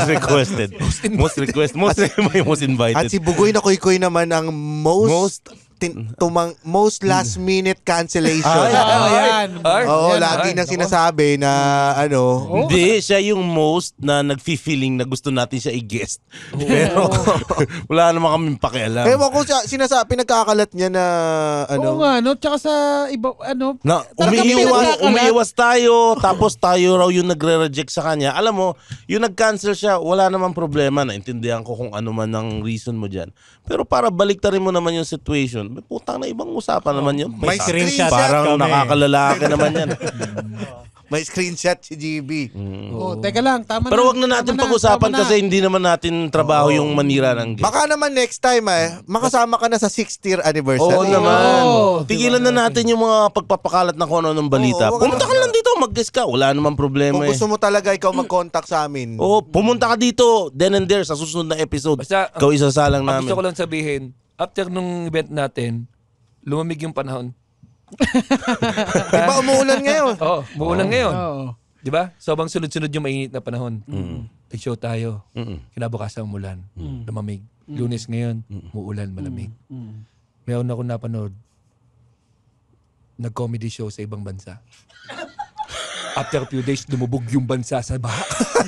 requested. Most invited. At si Bugoy na Koy-Koy naman ang most most last minute cancellation. Yan. Oo, lagi nang sinasabi na Hindi, siya yung most na nag-feeling na gusto natin siya i-guest. Pero wala naman kaming pakialam. Ewan ko pinagkakalat niya na Oo nga, no? Tsaka sa iba, Na talagang pinagkakalat. umiiwas tayo, tapos tayo raw yung nagre-reject sa kanya. Alam mo, yung nag-cancel siya, wala namang problema. Naintindihan ko kung ano man ang reason mo dyan. Pero para baliktarin mo naman yung situation, may putang na ibang usapan naman yun. May screenshot Parang kami. nakakalalaki naman yan. may screenshot si GB. Teka lang, tama na. Pero wag na natin tama pag-usapan tama na. kasi hindi naman natin trabaho yung manira ng guest. Baka naman next time makasama ka na sa 6th year anniversary. Oo naman. Oo, Tigilan na natin yung mga pagpapakalat na kung ano ng balita. Oo, wag Pumunta ka lang dito, mag-guest ka. Wala namang problema Kung gusto mo talaga ikaw mag-contact sa amin. Oo, pumunta ka dito, then and there, sa susunod na episode. Basta, Ikaw isasalang ang namin. gusto ko lang sabihin, after nung event natin, lumamig yung panahon. Di ba umuulan ngayon? Oo, muulan ngayon. Oo. Di ba? Sobrang sunod-sunod yung mainit na panahon. Nag-show tayo. Mm-mm. Kinabukasan umulan. Lumamig. Lunes ngayon, muulan, malamig. Meron ako napanood, nag-comedy show sa ibang bansa. After a few days, lumubog yung bansa sa baha.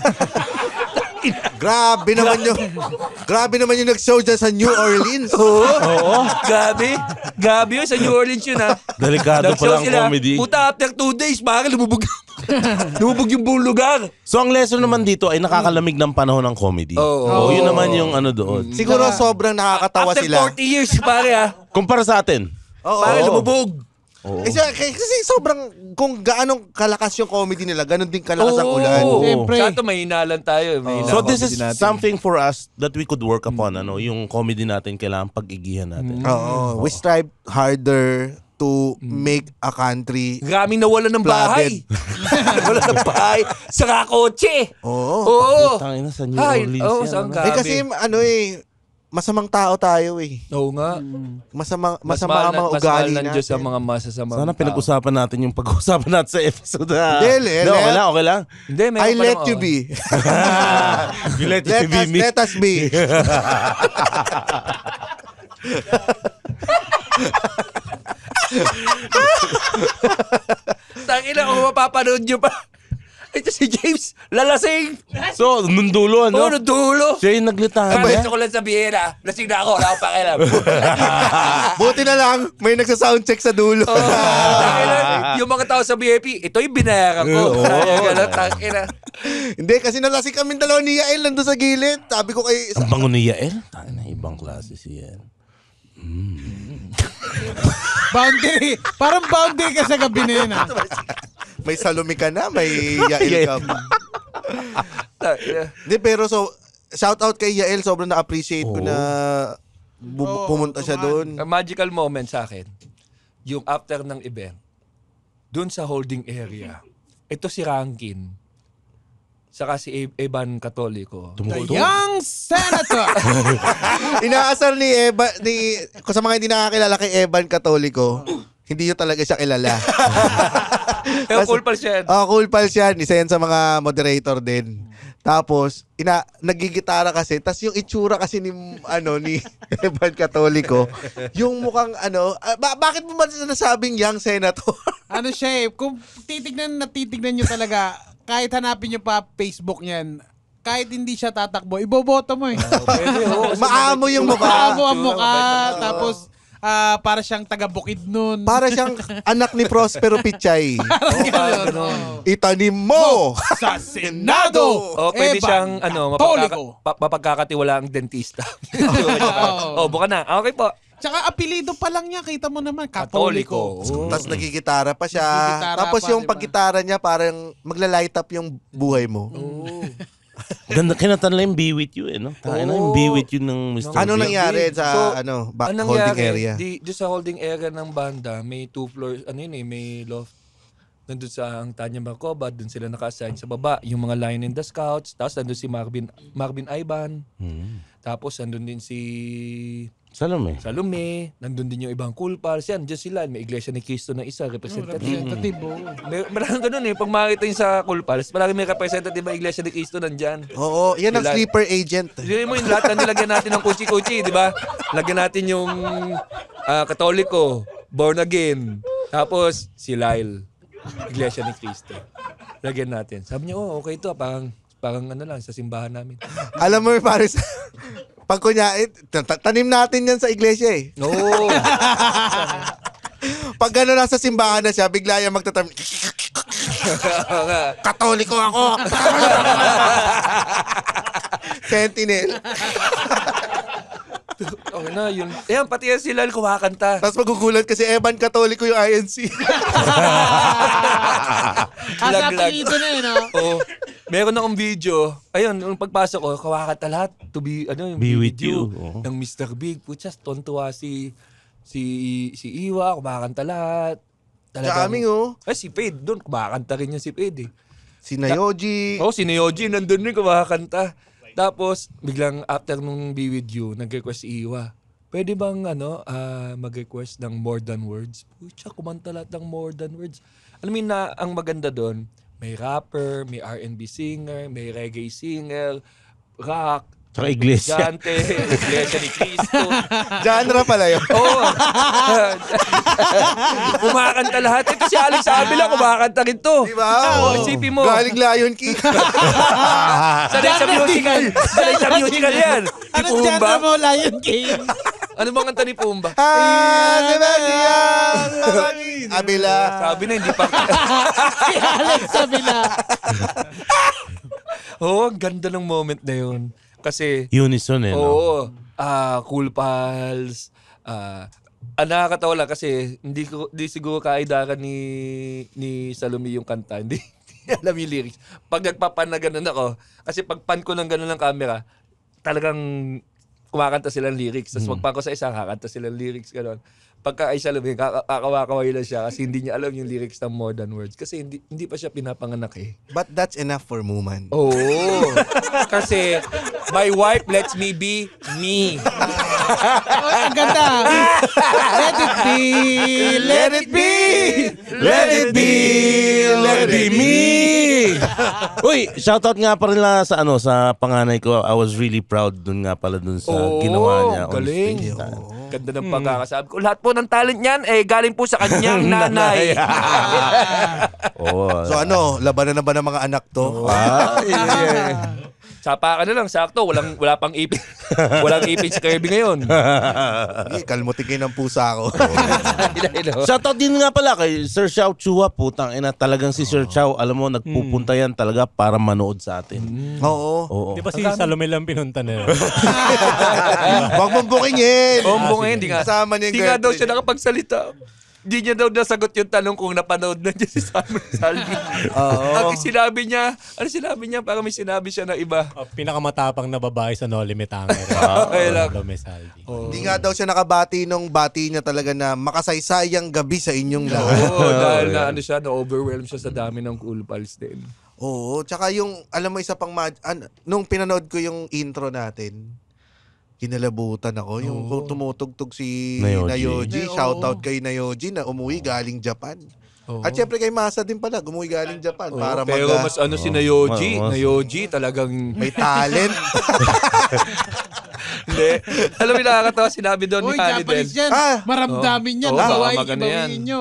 Grabe naman yung nag-show dyan sa New Orleans. Oo. Grabe yun. Sa New Orleans yun, ha. Delikado Nag-show pala ang sila. comedy. Puta, after 2 days, bakit lumubog? Lumubog yung buong lugar. So ang lesson naman dito ay nakakalamig ng panahon ng comedy. Oo. Yun naman yung ano doon. Siguro sobrang nakakatawa After sila. 40 years, pare, ha. Kumpara sa atin. Oo. Pare, lumubog. Kasi sobrang, kung gaano kalakas yung comedy nila, ganun din kalakas ang ulan. Siyempre. Sa ito, mahinalan tayo. Mahina So ang this is comedy natin. something for us that we could work upon. Yung comedy natin kailangan pag-igihan natin. Oo. We strive harder to make a country. Maraming nawalan ng bahay. Wala ng bahay. Saka kotse. Oo. Tangina sa New Ay, Orleans oo, yan, saan ano? ka? Kasi masamang tao tayo Oo nga. Masama Mas ang mga mahal ugali ng Diyos ang natin. mga masasamang Sana tao. pinag-usapan natin yung pag-usapan natin sa episode. Hindi, Okay lang. Hindi, meron I pa let naman, you okay. be. You let it be me. Let us be. Tangina, kung mapapanood nyo pa. Ito si James, lalasing. So, nung dulo, Oo, nung dulo. Siya yung naglitahan. Gusto ko lang sabihin, lasing na ako, wala akong pakialam. Buti na lang, may nagsa-soundcheck sa dulo. Tangina, yung mga tao sa VIP, ito yung binayaran ko. Tangina. Hindi, kasi nalasing kami dalawa ni Yael nandun sa gilid. Sabi ko kay... Ang bango ni Yael. Tangina, ibang klase si Yael. Boundary. Parang boundary ka sa gabi na yun, ha? May salumi ka na, may Yael ka. Hindi, pero shout out kay Yael. Sobrang na-appreciate ko na pumunta siya doon. Ang magical moment sa akin, yung after ng event, dun sa holding area, ito si Rankin, saka si Evan Katoliko. The Young Senator. Inaasar ni Evan, kung sa mga hindi nakakilala kay Evan Katoliko, hindi yun talaga siya kilala. Pero cool pal siya. Cool pal siya. Isa yan sa mga moderator din. Tapos, nagigitara kasi. Tapos yung itsura kasi ni Evan Katoliko, yung mukhang bakit mo man nasabing young senator? Ano siya kung titignan nyo talaga, kahit hanapin nyo pa Facebook niyan, kahit hindi siya tatakbo, iboboto mo eh. Maamo yung mukha. Maamo ang mukha, tapos para siyang taga-Bukid nun. Para siyang anak ni Prospero Pichay. Itanim mo sa Senado. Pwede Evan siyang Katoliko. mapagkakatiwala ang dentista. Buka na. Okay po. Tsaka apelido pa lang niya, kita mo naman, Katoliko. Tapos nagigitara pa siya. Nagigitara Tapos pa, yung diba? paggitara niya parang magla-light up yung buhay mo. Ganda, kinatan lang yung Be With You, no? Yung Be With You ng Mr. Ano Bean. nangyari sa holding area? Doon sa holding area ng banda, may 2 floors, may loft. Nandun sa ang Tanya Marcoba, doon sila naka-assign sa baba. Yung mga Line in the Scouts, tapos nandun si Marvin Ivan. Tapos nandun din si Salome. Nandun din yung ibang cool pals. Yan, dyan sila. May iglesia ni Cristo na isa, representative. Maraming ganun Pag makita yung sa cool pals, maraming may representative ng iglesia ni Cristo nandyan. Oo, yan ang sleeper agent. Hindi mo yung lahat na nilagyan natin ng kuchi-kuchi, di ba? Lagyan natin yung Katoliko, born again. Tapos, si Lyle, Iglesia ni Cristo. Lagyan natin. Sabi niya, okay to. Parang ano lang, sa simbahan namin. Alam mo, Paris, pag tanim natin yan sa iglesia eh. Oo. Pag gano'n nasa simbahan na siya, bigla yung magtatam. Katoliko ako! Sentinel. Okay na, yun. Ayan, pati yan si Lyle kumakanta. Tapos magugulat kasi Evan Katoliko yung INC. Apelido na yun, no? Oo. Meron akong video. Ayun, nung pagpasok ko, kumakanta lahat. To be, yung Be with video you. ng Mr. Big. Puchas, tontuwa si Iwa, kumakanta lahat. Kaming Ay, si Fade doon, kumakanta rin yan si Fade eh. Si Nayoji. Si Nayoji, nandun rin kumakanta. Tapos, biglang after nung Be With You, nag-request si Iwa. Pwede bang mag-request ng More Than Words? Pucha, kumanta lahat ng More Than Words. Alam mo na, ang maganda doon, may rapper, may R&B singer, may reggae singer, rock, Tsaka iglesia. Iglesia ni Cristo. Genre pala yun. Oo. Kumakanta lahat. Ito si Alex Avila, kumakanta rin to. Diba? Isipin mo. Galing Lion King. Sanay sa musical. Sanay sa musical yan. Si Anong genre Pumba. mo, Lion King? Ano bang kanta ni Pumba? Abila. Sabi na, hindi pa. Si Alex Avila. Oo, ang ganda ng moment na yun. Kasi, Unison no? oo, Cool Pals, nakakatawa lang kasi hindi siguro kaidakan ni Salome yung kanta. Hindi alam yung lyrics. Pag nagpapan na ganun ako, kasi pag pan ko ng ganun ng camera, talagang kumakanta silang lyrics. Tapos magpan ko sa isa, kakanta silang lyrics, ganun. Pagka ay Salome, kakawakaway lang siya kasi hindi niya alam yung lyrics ng More Than Words. Kasi hindi pa siya pinapanganak eh. But that's enough for Muman. Oo. Kasi, my wife lets me be me. Ang ganda. Let it be. Let it be. Let it be! Let it be me! Uy, shoutout nga pa rin lang sa panganay ko. I was really proud dun nga pala dun sa ginawa niya. Galing. On stage. Ganda ng pagkakasabi ko. Lahat po ng talent niyan, galing po sa kanyang nanay. So labanan na ba ng mga anak to? Sapa ka na lang, sakto. Wala pang ipin. Walang ipin si Kirby ngayon. Kalmutin ng pusa ko. Shoutout din nga pala kay Sir Chow Chua. Putang ina, talagang si Sir Chow, alam mo, nagpupunta yan talaga para manood sa atin. Oo. Di ba si Salome lang pinunta na yun? Wag mong bookingin. Bombong hindi nga. Kasama niya yung Hindi nga daw siya girlfriend. nakapagsalita. Hindi niya daw nasagot yung tanong kung napanood na niya si Summer Salvi. Ang sinabi niya, parang may sinabi siya na iba. Pinakamatapang na babae sa No Limit Hanger. Kaya lang. Salome Salvi. Hindi nga daw siya nakabati nung bati niya talaga na makasaysayang gabi sa inyong lahat. Oo, dahil na-overwhelm siya sa dami ng Cool Pals din. Oo, tsaka yung, alam mo isa pang, nung pinanood ko yung intro natin, kinalabutan ako. Yung tumutugtog si Nayoji. Shoutout kay Nayoji na umuwi galing Japan. At syempre kay Masa din pala, umuwi galing Japan. Para pero mas si Nayoji. Nayoji talagang may talent. Hindi. Alam mo, nakakatawa sinabi doon ni Honey Japanese Del. yan. Maramdamin yan. Ibawiin nyo.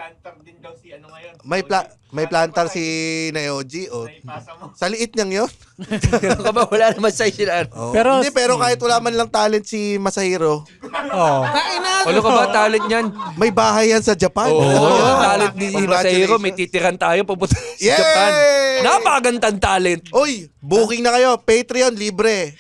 May plantar si Nayoji. Sa liit niyang yun. Wala naman sa'yo sila. Pero kahit wala man lang talent si Masahiro. Ano ka ba talent niyan? May bahay yan sa Japan. Yung talent ni Masahiro, may titiran tayo papunta sa Japan. Napakagandang talent. Uy, booking na kayo. Patreon, libre.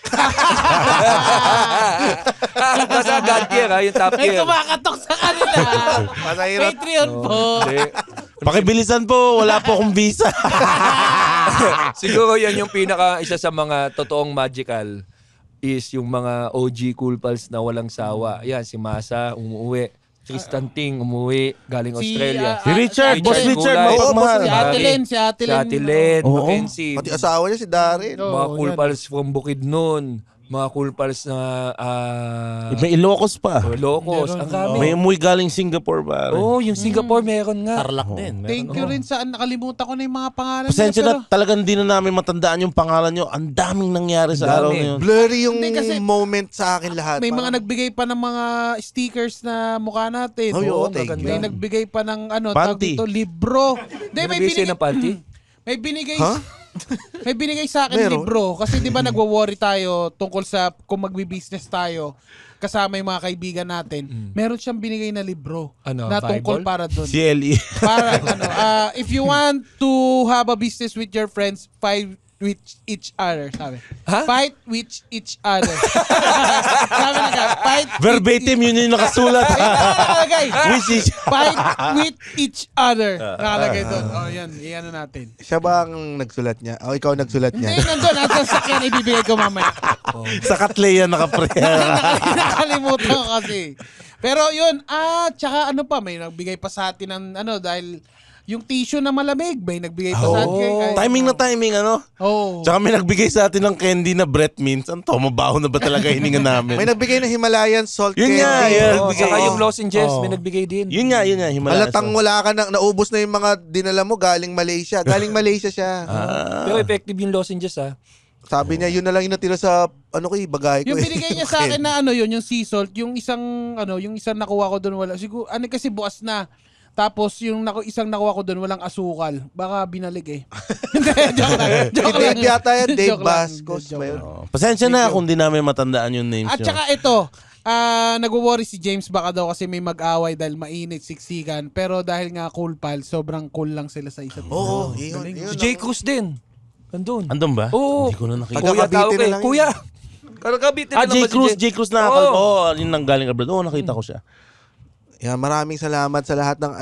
Basta God tier, yung top May tier. kumakatok sa kanila. Patreon po. Pakibilisan po, wala po akong visa. Siguro yan yung isa sa mga totoong magical is yung mga OG Cool Pals na walang sawa. Yan, si Masa, umuwi. Tristan Ting, umuwi. Galing Australia. Si Richard, Boss Richard, Kulay. mapagmahal. Si Ate Len. Mackenzie. Pati asawa niya si Darren. Mga Cool Pals from Bukidnon. mga Cool Pals na May Ilocos pa. Ilocos. Ang kami. May umuwi galing Singapore pa. Yung Singapore meron nga. Tarlac din. Thank you rin sa nakalimutan ko na yung mga pangalan Pasensya nila, na, talagang di na namin matandaan yung pangalan nyo. Ang daming nangyari sa araw na yun. Blurry yung Hindi, kasi moment sa akin lahat. May mga nagbigay pa ng mga stickers na mukha natin. Oo, thank you. May nagbigay pa ng Panty. tawag dito, libro. Hindi, may Nagbigay binigay ng panty? May binigay Huh? may binigay sa akin Meron? libro kasi 'di ba nagwo-worry tayo tungkol sa kung magbi-business tayo kasama yung mga kaibigan natin. Meron siyang binigay na libro na tungkol Bible? para doon. CLE. Para if you want to have a business with your friends, fight with each other, sabi. Fight with each other. Sabi na ka, fight Verbatim, yun yung nakasulat. nakalagay. Which is... Fight with each other. Nakalagay doon. Oh, yan. Iyan natin. Siya ba ang nagsulat niya? O ikaw nagsulat Hindi, niya? nandun. Nasa sakyan, ibibigay ko mamaya. Sa Katleya nakapre. Nakalimutan ko kasi. Pero yun, tsaka ano pa, may nagbigay pa sa atin ng dahil yung tissue na malamig, may nagbigay pa sa atin. Timing, ano? Oh. Tsaka may nagbigay sa atin ng candy na breath mints. Ano to? Mabaho na ba talaga hininga namin? May nagbigay na Himalayan salt Yun candy. nga, yun. Saka yung lozenges, may nagbigay din. Yun nga, Himalaya. Halatang wala ka na, naubos na yung mga dinala mo galing Malaysia. Galing Malaysia siya. Pero effective yung lozenges Sabi niya, yun na lang yung natira sa, bagay ko. Yung binigay niya sa akin na yung sea salt, yung isang nakuha ko doon wala. Siguro, kasi bukas na. Tapos yung isang nakuha ko doon walang asukal. Baka binalig eh. Hindi, joke lang. Dave yata yan, Dave Joke lang. Bascos. Joke lang. Pasensya na kung di namin matandaan yung names At nyo. saka ito, nagwo-worry si James baka daw kasi may mag-away dahil mainit, siksikan. Pero dahil nga cool pal, sobrang cool lang sila sa isa't isa. Oo, yun. Si J. Cruz din. Andun. Andun ba? Oo. Hindi ko na nakita. Kuya Taga-Cavite tao na kay. lang yun. Kuya. Taga-Cavite na naman si J. Cruz nakakal. Oo. Yun nang galing abroad. Nakita ko siya. Yan, maraming salamat sa lahat ng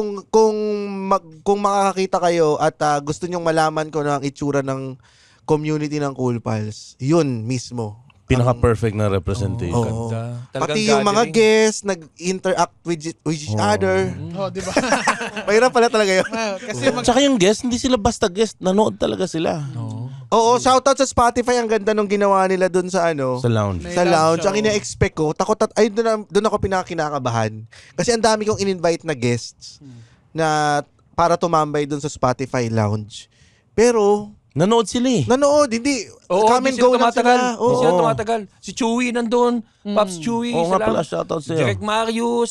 kung makakakita kayo at gusto nyong malaman ko ng itsura ng community ng Cool Pals, yun mismo. Pinaka-perfect na representation. Oo. Talagang Pati yung mga gathering. guests nag-interact with each other. Oh, di ba? Mahirap pala talaga yun. Kasi Tsaka yung guest, hindi sila basta guest. Nanood talaga sila. Oo, shoutout sa Spotify. Ang ganda nung ginawa nila dun sa Sa lounge. sa lounge. Ang ina-expect ko, doon ako pinakakinakabahan. Kasi ang dami kong in-invite na guests na para tumambay dun sa Spotify lounge. Pero, Nanood sila eh. hindi. Oo, Come and di sila go lang tumatagal. sila. Di Oo. sila tumatagal. Si Chewy nandun. Pops Chewy. Oo nga sila. pala, shoutout sa'yo. Direk Marius.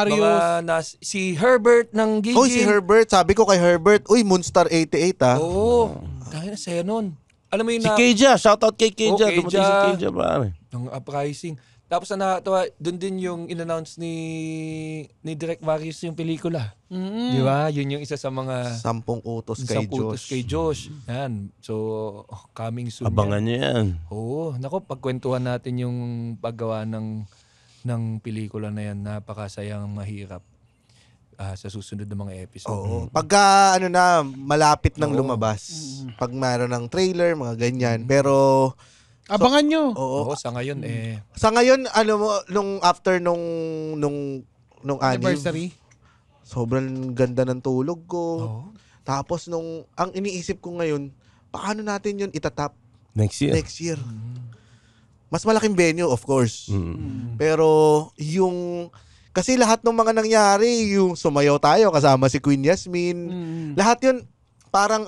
Si Herbert ng Gigil. Si Herbert. Sabi ko kay Herbert, Moonstar 88 Oo. Dahil na saya nun. Alam mo yun Si Keja, shoutout kay Keja. Oh, Dumating si Keja pare. Ng uprising. Tapos nakatawa, doon din yung in-announce ni Direk Marius yung pelikula. Di ba? Yun yung isa sa mga 10 utos kay utos Josh. kay Josh. Yan. So, coming soon. Abangan nyo yan. Oo. Nako, pagkwentuhan natin yung paggawa ng pelikula na yan. Napakasayang mahirap sa susunod na mga episode. Oo. Pagka malapit nang lumabas. Pag mayroon ng trailer, mga ganyan. Pero abangan nyo. Oo. Sa ngayon Sa ngayon, nung after nung Anniversary. sobrang ganda ng tulog ko. Tapos ang iniisip ko ngayon, paano natin yun itatap Next year. next year? Mas malaking venue, of course. Pero kasi lahat ng mga nangyari, yung sumayaw tayo kasama si Queen Yasmin, lahat yun, parang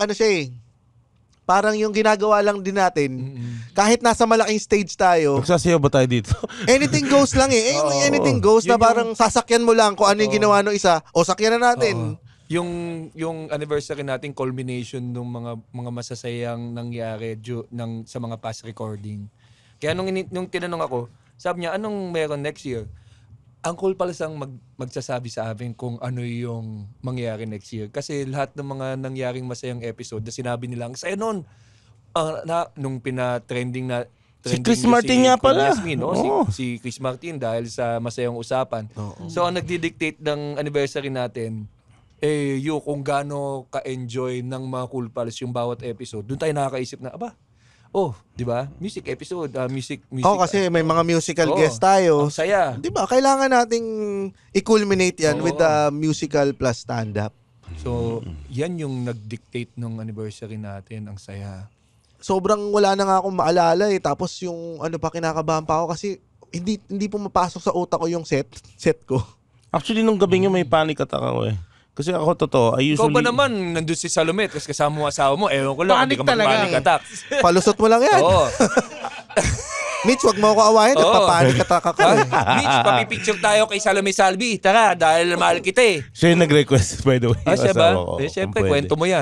parang yung ginagawa lang din natin, kahit nasa malaking stage tayo, Magsasayaw ba tayo dito? anything goes lang eh. Anything goes na parang sasakyan mo lang kung ano yung ginawa ng isa, o sakyan na natin. Yung anniversary natin, culmination ng mga masasayang nangyari sa mga past recording. Kaya nung tinanong ako, sabi niya, anong meron next year? Ang Cool pala sang magsasabi sa amin kung ano yung mangyayari next year. Kasi lahat ng mga nangyaring masayang episode na sinabi nila, ang saya nun. Nung pina-trending na Si Chris Martin nga pala. Yasmin, no? Si Chris Martin dahil sa masayang usapan. So ang nagdi-dictate ng anniversary natin, kung gaano ka-enjoy ng mga Cool Pals yung bawat episode, doon tayo nakakaisip na, di ba? Music episode, music. Kasi may mga musical guest tayo. Ang saya. Di ba? Kailangan nating i-culminate yan with the musical plus stand-up. So, yan yung nag-dictate ng anniversary natin. Ang saya. sobrang wala na nga akong maalala eh. Tapos yung ano pa, kinakabahan pa ako kasi hindi pumapasok sa utak ko yung set ko. Actually, nung gabi nyo may panic attack ako eh. Kasi ako totoo, I usually... Ikaw ba naman, nandun si Salome, tapos kasama mo asawa mo, ewan ko lang, hindi ka mag-panic attack. Palusot mo lang yan. Oo. Mitch, wag mo ako awahin. Nagpapanik attack ako. Mitch, papipicture tayo kay Salome Salvi. Tara, dahil mahal kita eh. Siya yung nag-request, by the way. Siya ba? Asawa ko, Siyempre, kung pwede. kwento mo yan.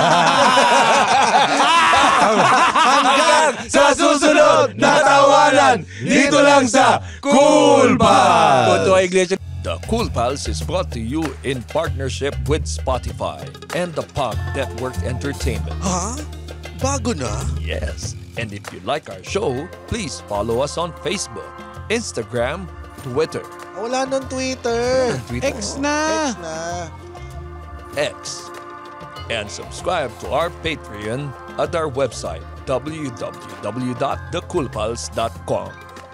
Hanggang sa susunod na tawanan, dito lang sa Cool Pals! Punto Iglesia. The Cool Pals is brought to you in partnership with Spotify and the Pod Network Entertainment. Ha? Bago na? Yes. And if you like our show, please follow us on Facebook, Instagram, Twitter, Wala nang Twitter. X na. X. And subscribe to our Patreon at our website, www.thecoolpals.com.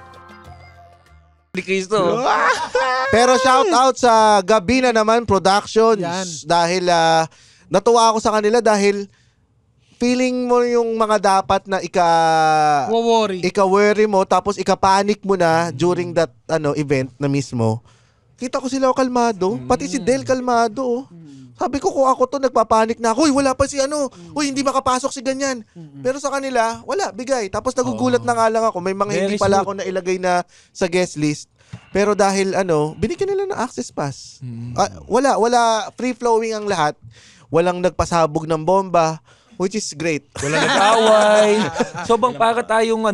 Cristo. Pero shout out sa Gabi na naman Productions. Yan. Dahil natuwa ako sa kanila dahil feeling mo yung mga dapat na ika-worry mo tapos ika-panic mo na during that event na mismo. Kita ko sila kalmado. Pati si Del kalmado. Sabi ko kung ako to nagpapanik na ako. Uy, wala pa si Uy, hindi makapasok si ganyan. Pero sa kanila, wala, bigay. Tapos nagugulat na nga lang ako. May mga hindi pala ako na ilagay na sa guest list. Pero dahil binigyan nila ng access pass. Wala free-flowing ang lahat. Walang nagpasabog ng bomba. Which is great. Wala nag-away. So bang para tayong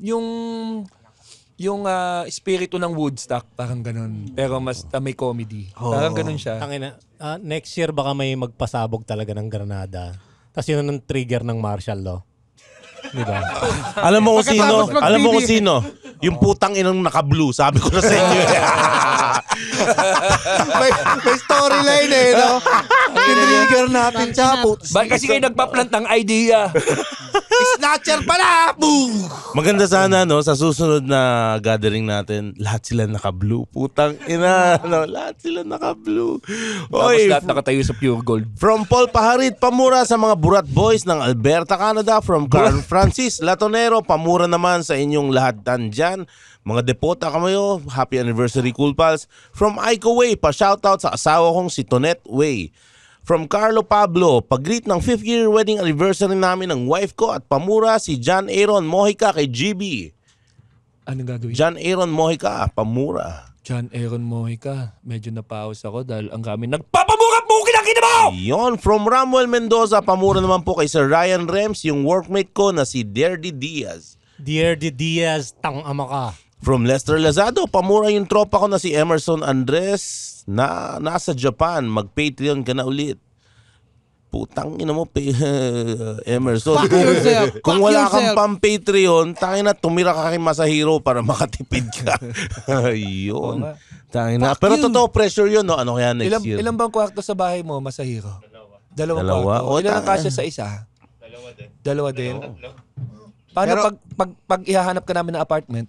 yung espiritu ng Woodstock, parang ganun. Pero mas may comedy. Parang ganun siya. Next year baka may magpasabog talaga ng Granada. Tapos yun ang trigger ng martial law. Diba? Alam mo kung sino? Yung putang inang naka-blue. Sabi ko na sa inyo. may storyline eh, no? Trigger natin siya. Bakit kasi kayo nagpa-plant ng idea? Snatcher pala! Boom! Maganda sana, sa susunod na gathering natin, lahat sila naka-blue. Putang ina, lahat sila naka-blue. Tapos lahat nakatayo sa pure gold. From Paul Paharit, pamura sa mga Burat Boys ng Alberta, Canada. From Carl Francis Latonero, pamura naman sa inyong lahat dyan. Mga depota kamayo, happy anniversary Cool Pals. From Aiko Way, pa-shoutout sa asawa kong si Tonet Way. From Carlo Pablo, pag-greet ng 5th year wedding anniversary namin ng wife ko at pamura si John Aaron Mojica kay GB. Anong gagawin? John Aaron Mojica, pamura. John Aaron Mojica, medyo na-pause ako dahil ang kami nagpapamura po kinakita mo! Yon, from Ramuel Mendoza, pamura naman po kay Sir Ryan Rems, yung workmate ko na si Derdy Diaz. Derdy Diaz, tang-ama ka. From Lester Lazado, pamura yung tropa ko na si Emerson Andres na nasa Japan. Mag-Patreon ka na ulit. Putang ina mo, Emerson. Kung wala kang pang-Patreon, tangin na, tumira ka kay Masahiro para makatipid ka. Ayun. Tangin na. Pero totoo, pressure yun, no? Ano kaya next year? Ilan bang kwarto sa bahay mo, Masahiro? Dalawa kwarto. O, ilan ang kasya sa isa? Dalawa din. Paano pag ihahanap ka namin ng apartment?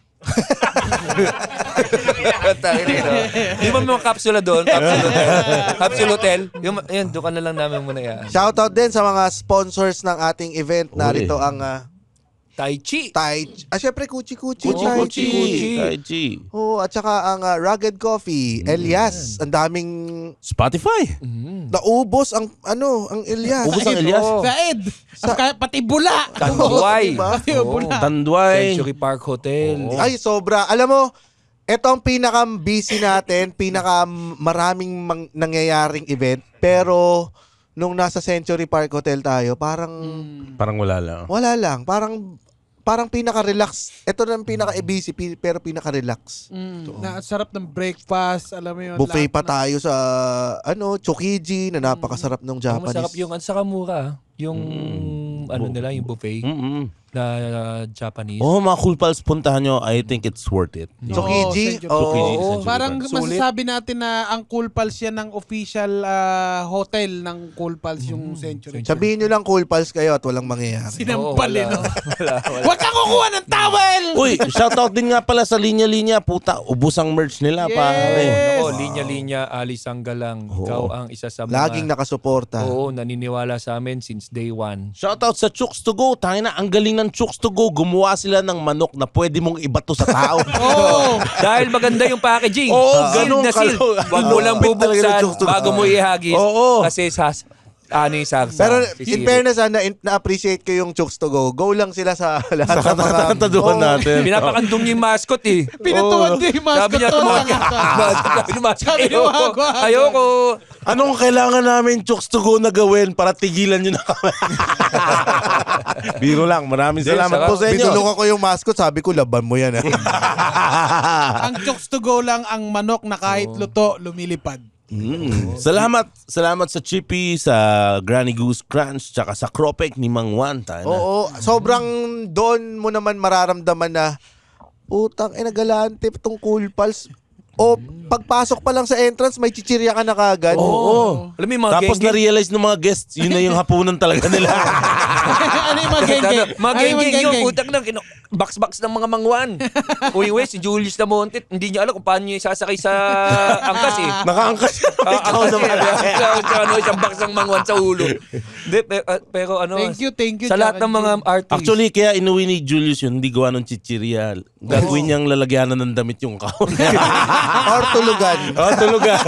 Di ba may mga kapsula doon? Capsule hotel? Yun, doon ka na lang namin muna yan. Shoutout din sa mga sponsors ng ating event. Narito ang Tai Chi. Syempre Kuchi. Tai Chi. At saka ang Rugged Coffee. Elias. Ang daming Spotify. naubos ang Elias. Ubos ang Elias. Pati bula. Tanduay. Tanduay. Century Park Hotel. Ay, sobra. Alam mo, ito ang pinaka-busy natin, pinaka-maraming nangyayaring event. Pero, nung nasa Century Park Hotel tayo, parang wala lang. Wala lang. Parang pinaka-relax. Ito na ang pinaka-busy, pero pinaka-relax. Sarap ng breakfast. Alam mo yun. Buffet pa tayo sa, Chokiji, na napakasarap ng Japanese. Masarap yung, ang saka mura. Yung, nila, yung buffet. Na Japanese. Mga Cool Pals, puntahan nyo. I think it's worth it. Chokiji? Oo. Parang masasabi natin na ang Cool Pals yan ng official hotel ng Cool Pals yung Century. Sabihin nyo lang Cool Pals kayo at walang mangyayari. Sinampal no? Huwag kang kukuha ng towel! Uy, shoutout din nga pala sa linya-linya. Puta, ubus ang merch nila, pare. Oo, linya-linya, Ali Sanggalang. Ikaw ang isa sa mga... Laging nakasuporta. Oo, naniniwala sa amin since day one. Shoutout sa Chooks to Go. Tayo na, ang galing ng Chooks to Go. Gumawa sila ng manok na pwede mong ibato sa tao. Dahil maganda yung packaging. Oo, Sealed ganun na sealed. Huwag mo lang Lupit talaga ng bubuksan Chooks to Go. bago mo ihagis. Oo. Kasi ano yung saksa. Pero in fairness, na-appreciate ko yung Chooks to Go. Go lang sila sa lahat Sa ng mga... kataduhan natin. Pinapakandong niya yung mascot eh. Pinatuwad niya yung mascot. Sabi niya, sabi ni mascot, Sabi niya, wag. ayoko. Anong kailangan namin Chooks to Go na gawin para tigilan nyo na kami? Biro lang. Maraming salamat po sa inyo. Binulungan ko yung mascot. Sabi ko, laban mo yan. Ang Chooks to Go lang ang manok na kahit luto, lumilipad. Salamat sa Chippy, sa Granny Goose Crunch, tsaka sa Cropek ni Mang Juan. Oo, sobrang doon mo naman mararamdaman na utang, nagalante itong Cool Pals. O pagpasok pa lang sa entrance, may chichirya ka na kagad. Oo. Alam mo yung mga Tapos geng-geng? na-realize ng mga guests, yun na yung hapunan talaga nila. Ano yung mga geng-geng? Mga Ano yung geng-geng yung geng-geng? utang ng box-box ng mga mangwan. Uy, si Julius Damonte, hindi niya alam kung paano niya isasakay sa angkas eh. Nakaangkas siya. Ikaw naman. Isang box ng mangwan sa ulo. Hindi, pero ano, Thank you. sa lahat ng mga artists. Actually, kaya inuwi ni Julius yun, hindi gawa ng chichirya. Gagawin niyang lalagyanan ng damit yung kaon. Or tulugan. Tulugan.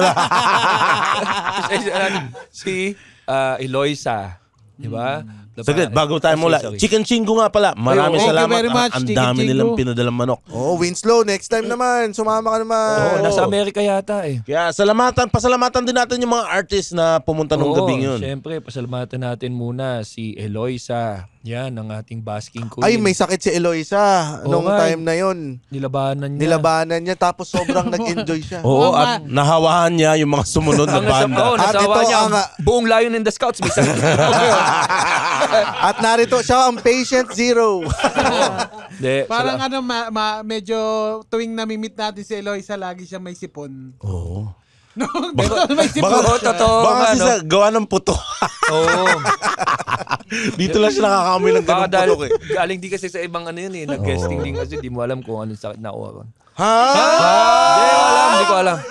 Si Eloisa. Di ba? Saglit, bago tayo mula. Chicken Chingo nga pala. Maraming Thank you salamat. very much, Ang Chicken dami Chingo. nilang pinadalang manok. Winslow, next time naman. Sumama ka naman. Nasa Amerika yata eh. Kaya pasalamatan din natin yung mga artists na pumunta nung gabing yun. Siyempre, pasalamatan natin muna si Eloisa. Yan, ang ating basking queen. Ay, may sakit si Eloisa nung time na yon. Nilabanan niya. Tapos sobrang nag-enjoy siya. Oo, at nahawahan niya yung mga sumunod na banda. Nasawa niya. Buong Lion and the Scouts may sakit. At narito siya ang patient zero. Parang medyo tuwing namimit natin si Eloisa, lagi siya may sipon. Oo. May sipon. Baka kasi gawa ng puto. Oo. Dito lang siya nakakamoy ng ganung putok eh. Galing di kasi sa ibang yun eh. Nag-guesting din kasi di mo alam kung anong sakit na ako. Hindi ko alam.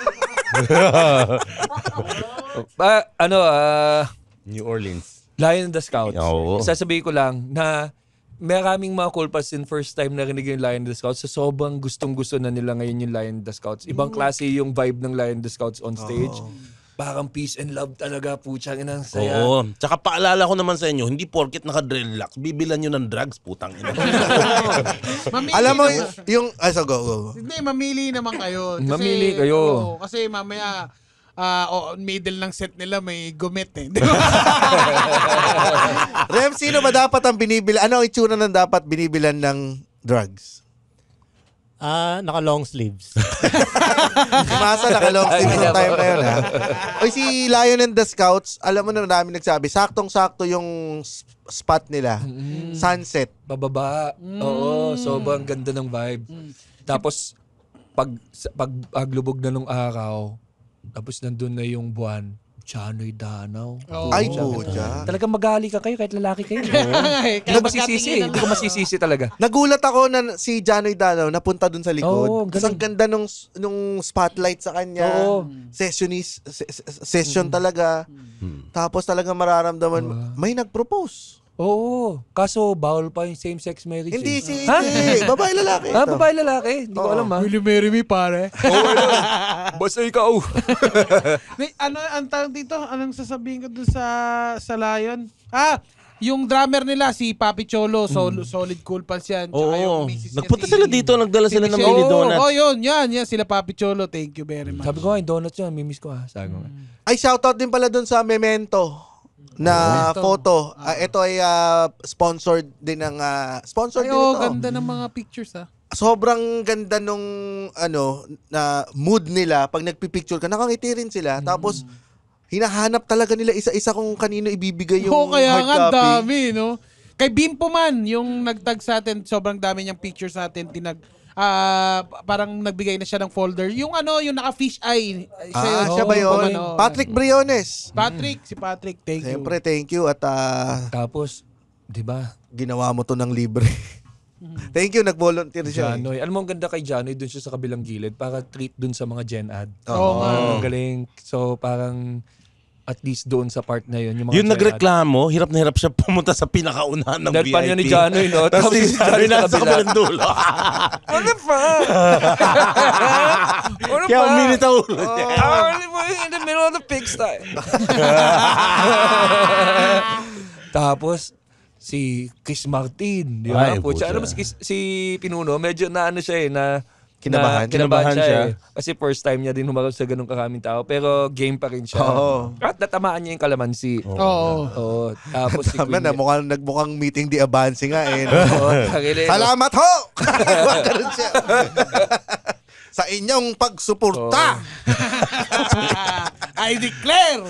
New Orleans. Lion and the Scouts. Oo. Sasabihin ko lang na maraming mga Cool Pals din first time narinig yung Lion and the Scouts. So sobrang gustong-gusto na nila ngayon yung Lion and the Scouts. Ibang klase yung vibe ng Lion and the Scouts on stage. Parang peace and love talaga, putsang inang saya. Oo. Tsaka paalala ko naman sa inyo, hindi porket naka-dreadlocks, bibilan nyo ng drugs, putang ina. Alam mo, yung... go. Hindi, mamili naman kayo. Kasi, Mamili kayo. Kasi mamaya, middle ng set nila may gumit eh. Rem, sino ba dapat ang binibilan? Ano ang itsura ng dapat binibilan ng drugs? Naka-long sleeves. Si Masa naka-long sleeves yung time na yun, ha? O si Lion and the Scouts, alam mo na namin nagsabi, saktong-sakto yung spot nila. Sunset. Bababa. Oo, sobrang ganda ng vibe. Tapos, pag lubog na nung araw, tapos nandun na yung buwan, Chanoy Danaw. Ay, pucha. Talagang magali ka kayo kahit lalaki kayo. Hindi ko masisisi. Hindi ko masisisi talaga. Nagulat ako na si Janoy Danaw napunta dun sa likod. Oo, Kasi ang ganda nung spotlight sa kanya. Oo. Session talaga. Tapos talaga mararamdaman, may nag-propose. Oo. Kaso bawal pa yung same-sex marriage. Hindi, Ha? babae lalaki. Babae lalaki. Hindi ko alam ha. Will you marry me, pare? Basta ikaw. Ang tawag dito? Anong sasabihin ko dun sa Lion? Yung drummer nila, si Papi Cholo, solid Cool Pals yan. Tsaka yung misis niya, Nagpunta sila dito, nagdala sila ng mini donuts. Yan, sila Papi Cholo. Thank you very much. Sabi ko, yung donuts yan. Mimiss ko ha. Sabi ko. Ay, shoutout din pala dun sa Memento na photo. Ito ay sponsored din ng sponsored din ito. Ganda ng mga pictures ha. Sobrang ganda nung na mood nila pag nagpi-picture ka. Nakangiti rin sila. Tapos hinahanap talaga nila isa-isa kung kanino ibibigay yung kaya hard nga copy. dami, no? Kay Bimpo man, yung nagtag sa atin, sobrang dami niyang pictures sa atin, parang nagbigay na siya ng folder. Yung yung naka-fish eye. Siya ba yun? Patrick Briones. Si Patrick, thank you. Siyempre, thank you. At Tapos, di ba? ginawa mo to ng libre. Thank you, nag-volunteer siya. Janoy. Alam mo, ang ganda kay Janoy, dun siya sa kabilang gilid para treat dun sa mga Gen Ad. Oo nga. Ang galing. So, parang at least doon sa part na yun. Yung, mga Yung Gen Ad. nagreklamo, hirap na hirap siya pumunta sa pinakaunahan ng Dahil pa niya VIP. ni Janoy, no? Tapos si Janoy sa nasa kabilang dulo. Ano pa? Ano Kaya pa? uminit ang ulo niya. In the middle of the pigsty. Tapos, si Chris Martin, di ba? Ay, Pucha, pucha. alam mo si Pinuno, medyo na ano siya na Kinabahan. Kinabahan siya. Kasi first time niya din humarap sa ganung karaming tao. Pero game pa rin siya. Oo. At natamaan niya yung kalamansi. Oo. Oo. Tapos si Tama na, nagmukhang meeting di avance nga eh. Salamat ho! Ganun siya. Sa inyong pagsuporta. I declare!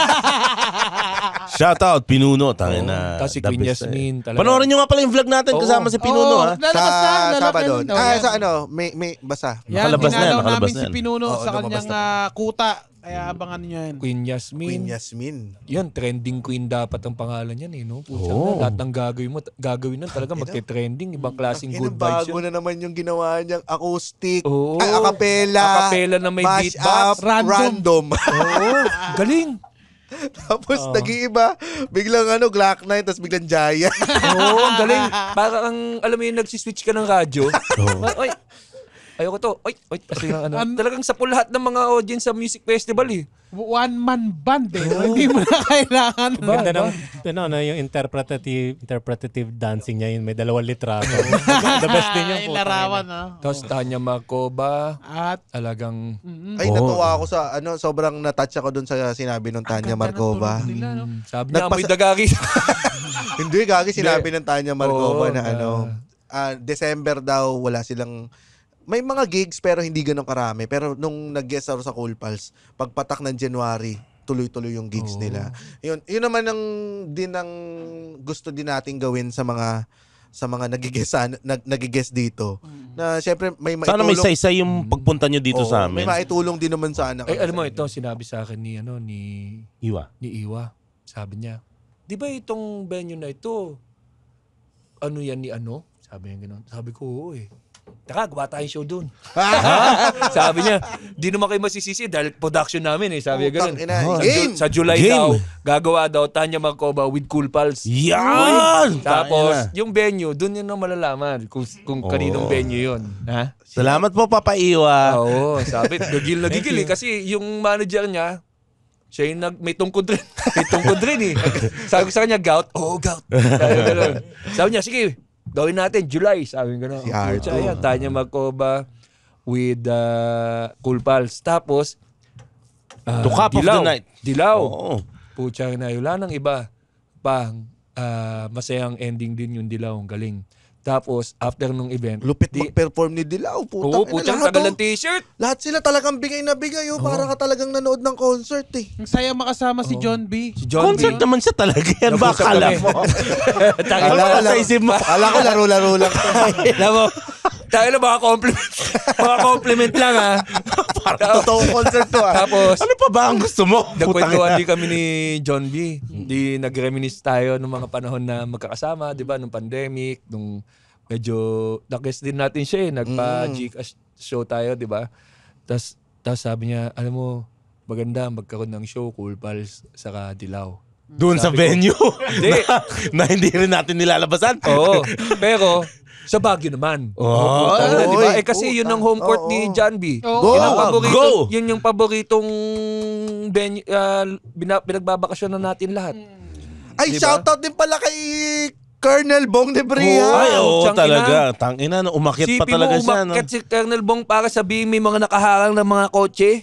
Shout out, Pinuno. Tangin na. Tapos si the Queen best Yasmin. eh. Panoorin nyo nga pala yung vlog natin kasama si Pinuno. ha? Lalabas na. Sabado. Yan. Sa ano, may basa. Yan, Nakalabas na yan, dinalaw nakalabas namin na si yan. Pinuno Oo, sa lumabas kanyang kuta. Kaya abangan nyo yan. Queen Yasmin. Queen Yasmin. Yan, trending queen dapat ang pangalan yan eh, no? Pucha Oo. na, lahat ng gagawin nun talaga magte-trending. Ibang klaseng good vibes Bago yun. na naman yung ginawa niyang acoustic, Oo. acapella, Acapella na may mash beatbox. up, random. Oo, galing. Tapos nag-iiba, biglang Glock 9, tapos biglang Giant. Oo, ang galing. Parang alam mo yung nagsiswitch ka ng radyo. Oy, ayoko to. Oy, kasi talagang sa lahat ng mga audience sa music festival eh. One-man band eh. Hindi mo na kailangan. Ganda ng yung interpretative dancing niya, yun may 2 litrato. The best din yung puta. Larawan, Tapos Tanya Markova At talagang Ay, natuwa ako sa, sobrang natouch ako dun sa sinabi ng Tanya Markova. sabi niya, amoy dagari. Hindi, gagi, sinabi ng Tanya Markova Oo, na December daw, wala silang, may mga gigs pero hindi ganun karami. Pero nung nag-guest ako sa Cool Pals, pagpatak ng January, tuloy-tuloy yung gigs nila. Yun naman ang gusto din nating gawin sa mga nagigest dito. Na syempre may maitulong. Sana may saysay yung pagpunta nyo dito sa amin. May maitulong din naman sana. Ay, alam mo ito, sinabi sa akin ni Iwa. Iwa. Sabi niya, di ba itong venue na ito, ano yan ni ano? Sabi niya gano'n. Sabi ko, oo eh. Taka, gawa tayong show dun. Sabi niya, di naman kayo masisisi dahil production namin eh. Sabi niya gano'n. Sa July daw, gagawa daw Tanya Markova with Cool Pals. Yan! Tapos, yung venue, dun yun na malalaman kung kaninong venue yun. Ha? Salamat po, Papa Iwa. Oo, sabi, gigil eh. Kasi yung manager niya, siya yung may tungkod rin. May tungkod rin eh. Sabi ko sa kanya, gout? Oo, gout. Sabi niya, sige, gawin natin, July. Sabi ko gano'n. Si Arto. Yan, Tanya Markova with Cool Pals. Tapos, To Cup of the Night. Dilaw. Oo. Pucha na, wala nang iba. Masayang ending din yung Dilaw. Ang galing. Tapos, after nung event, Lupit mag-perform ni Dilaw. Oo, putang tagal ng t-shirt. Lahat sila talagang bigay na bigay. Para ka talagang nanood ng concert eh. ang saya makasama si John B. Si John Concert B. naman siya talaga yan. Nag-usap Baka alam kami. mo. Tangina. Alam sa isip mo. Alam ko laro-laro lang. Alam mo, tayo na mga compliment. Mga compliment lang ha. Totoong concert to ah. Tapos, Ano pa ba ang gusto mo? nagkwentuhan din kami ni John B. Di nag-reminisce tayo ng mga panahon na magkakasama, di ba? Nung pandemic, nung medyo, nag-guest din natin siya eh. Nagpa-Gcash show tayo, di ba? Tapos sabi niya, alam mo, maganda magkaroon ng show, Cool Pals, saka Dilaw. Doon sa Sabi ko, venue. Hindi. na hindi rin natin nilalabasan. Oo. Pero, sa Baguio naman. Oh, Di ba? oy, Kasi yun ang home court ni John B. Oo. Yun ang paborito, Go! yun yung paboritong venue, pinagbabakasyon na natin lahat. Ay, Diba? shoutout din pala kay Colonel Bong de Bria. Ay, oo, Tiyang talaga. Tangina, umakyat pa Sipin talaga mo, siya. No? umakyat si Colonel Bong para sabihin may mga nakaharang ng mga kotse.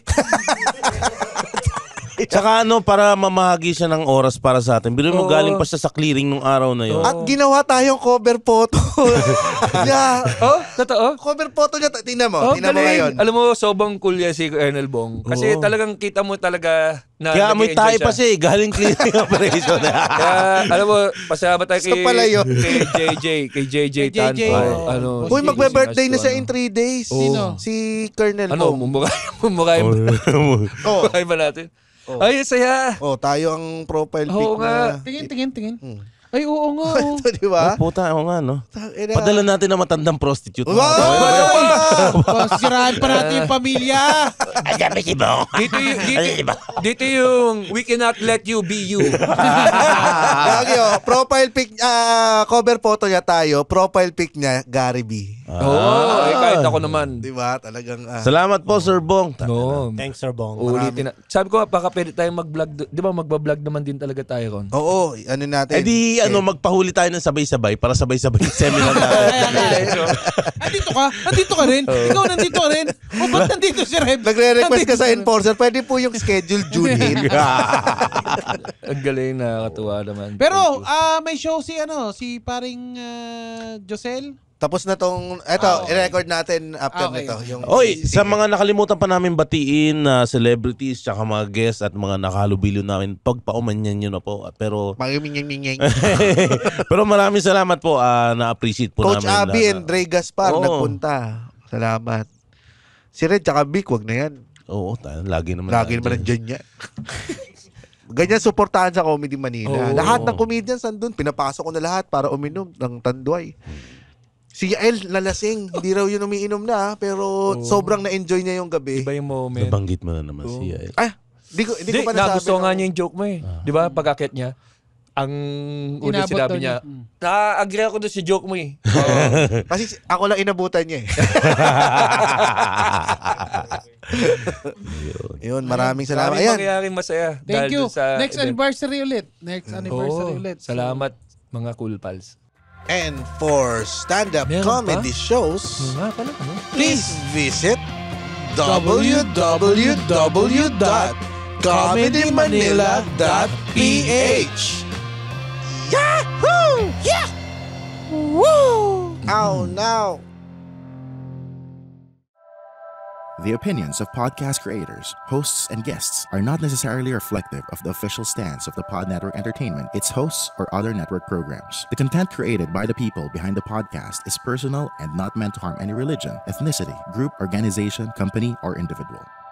Tsaka para mamahagi siya ng oras para sa atin. Biro mo, Oo. galing pa siya sa clearing nung araw na yun. At ginawa tayong cover photo niya. Oh, totoo? Cover photo niya. Tingnan mo. Oh, Tingnan mo galing. ngayon. Alam mo, sobrang cool yan si Colonel Bong. Kasi Oo. talagang kita mo talaga na Kaya amoy tayo nag-e-enjoy pa siya eh. Galing clearing operation. Kaya, alam mo, pasalamat tayo Gusto pala yun. kay JJ Tanto. JJ. Ano, Uy, magbe-birthday na siya in ano. 3 days. Sino? Si Colonel Ano, Bong. mumukhay Oh. ba natin? Ay, saya. Oh, tayo ang profile pic Oo nga. na. Tingin. Ay, oo nga. Oh. Ito, di ba? Puta, oo nga, no? Ina. Padala natin na matandang prostitute. Sirahan pa natin yung pamilya. Dito yung we cannot let you be you. Lagi, profile pic, cover photo niya tayo, profile pic niya, Gary B. Kahit ako naman. Di ba? Talagang... Salamat po, Sir Bong. No. Thanks, Sir Bong. Ulitin na. Sabi ko, baka pwede tayong mag-vlog. Di ba, magbablog naman din talaga tayo, Ron? Oo, ano natin. Eh di, magpahuli tayo ng sabay-sabay para sabay-sabay yung seminar natin. Nandito ka rin. Ikaw nandito ka rin. O ba't nandito si Reb? Nagre-request ka sa enforcer, pwede po yung schedule June 8. Ang galing, nakakatuwa naman. Pero, may show si paring Josel. Tapos na tong, i-record natin after nito. Yung Oy, sa mga nakalimutan pa namin batiin na celebrities, tsaka mga guests at mga nakahalubilo namin, pagpaumanyan nyo na po. Pero, pero maraming salamat po. Na-appreciate po Coach namin. Abby and Dre Gaspar nagpunta. Salamat. Si Red tsaka Vic, wag na yan. Oo, lagi naman nandiyan yan. Ganyan suportahan sa Comedy Manila. Lahat ng comedians nandun, pinapasok ko na lahat para uminom ng tanduay. Si Yael nalasing, hindi raw yun umiinom na, pero sobrang na-enjoy niya yung gabi. Iba yung moment. Nabanggit mo na naman si Yael. Hindi ko pa nasabi. Nagustuhan nga niya yung joke mo eh. Di ba, pag-akit niya, ang una Inabot sinabi daw niya, niya. na-agree ako doon sa joke mo eh. Kasi ako lang inabutan niya eh. Yun, maraming salamat. Maraming Ayan. mangyayaring masaya. Thank you. Next event. anniversary ulit. Salamat mga Cool Pals. And for stand-up Meron comedy pa? shows, Nga pala, ano? please visit www.comedymanila.ph. Yahoo! Yeah! Woo! Oh, no. The opinions of podcast creators, hosts, and guests are not necessarily reflective of the official stance of the Pod Network Entertainment, its hosts, or other network programs. The content created by the people behind the podcast is personal and not meant to harm any religion, ethnicity, group, organization, company, or individual.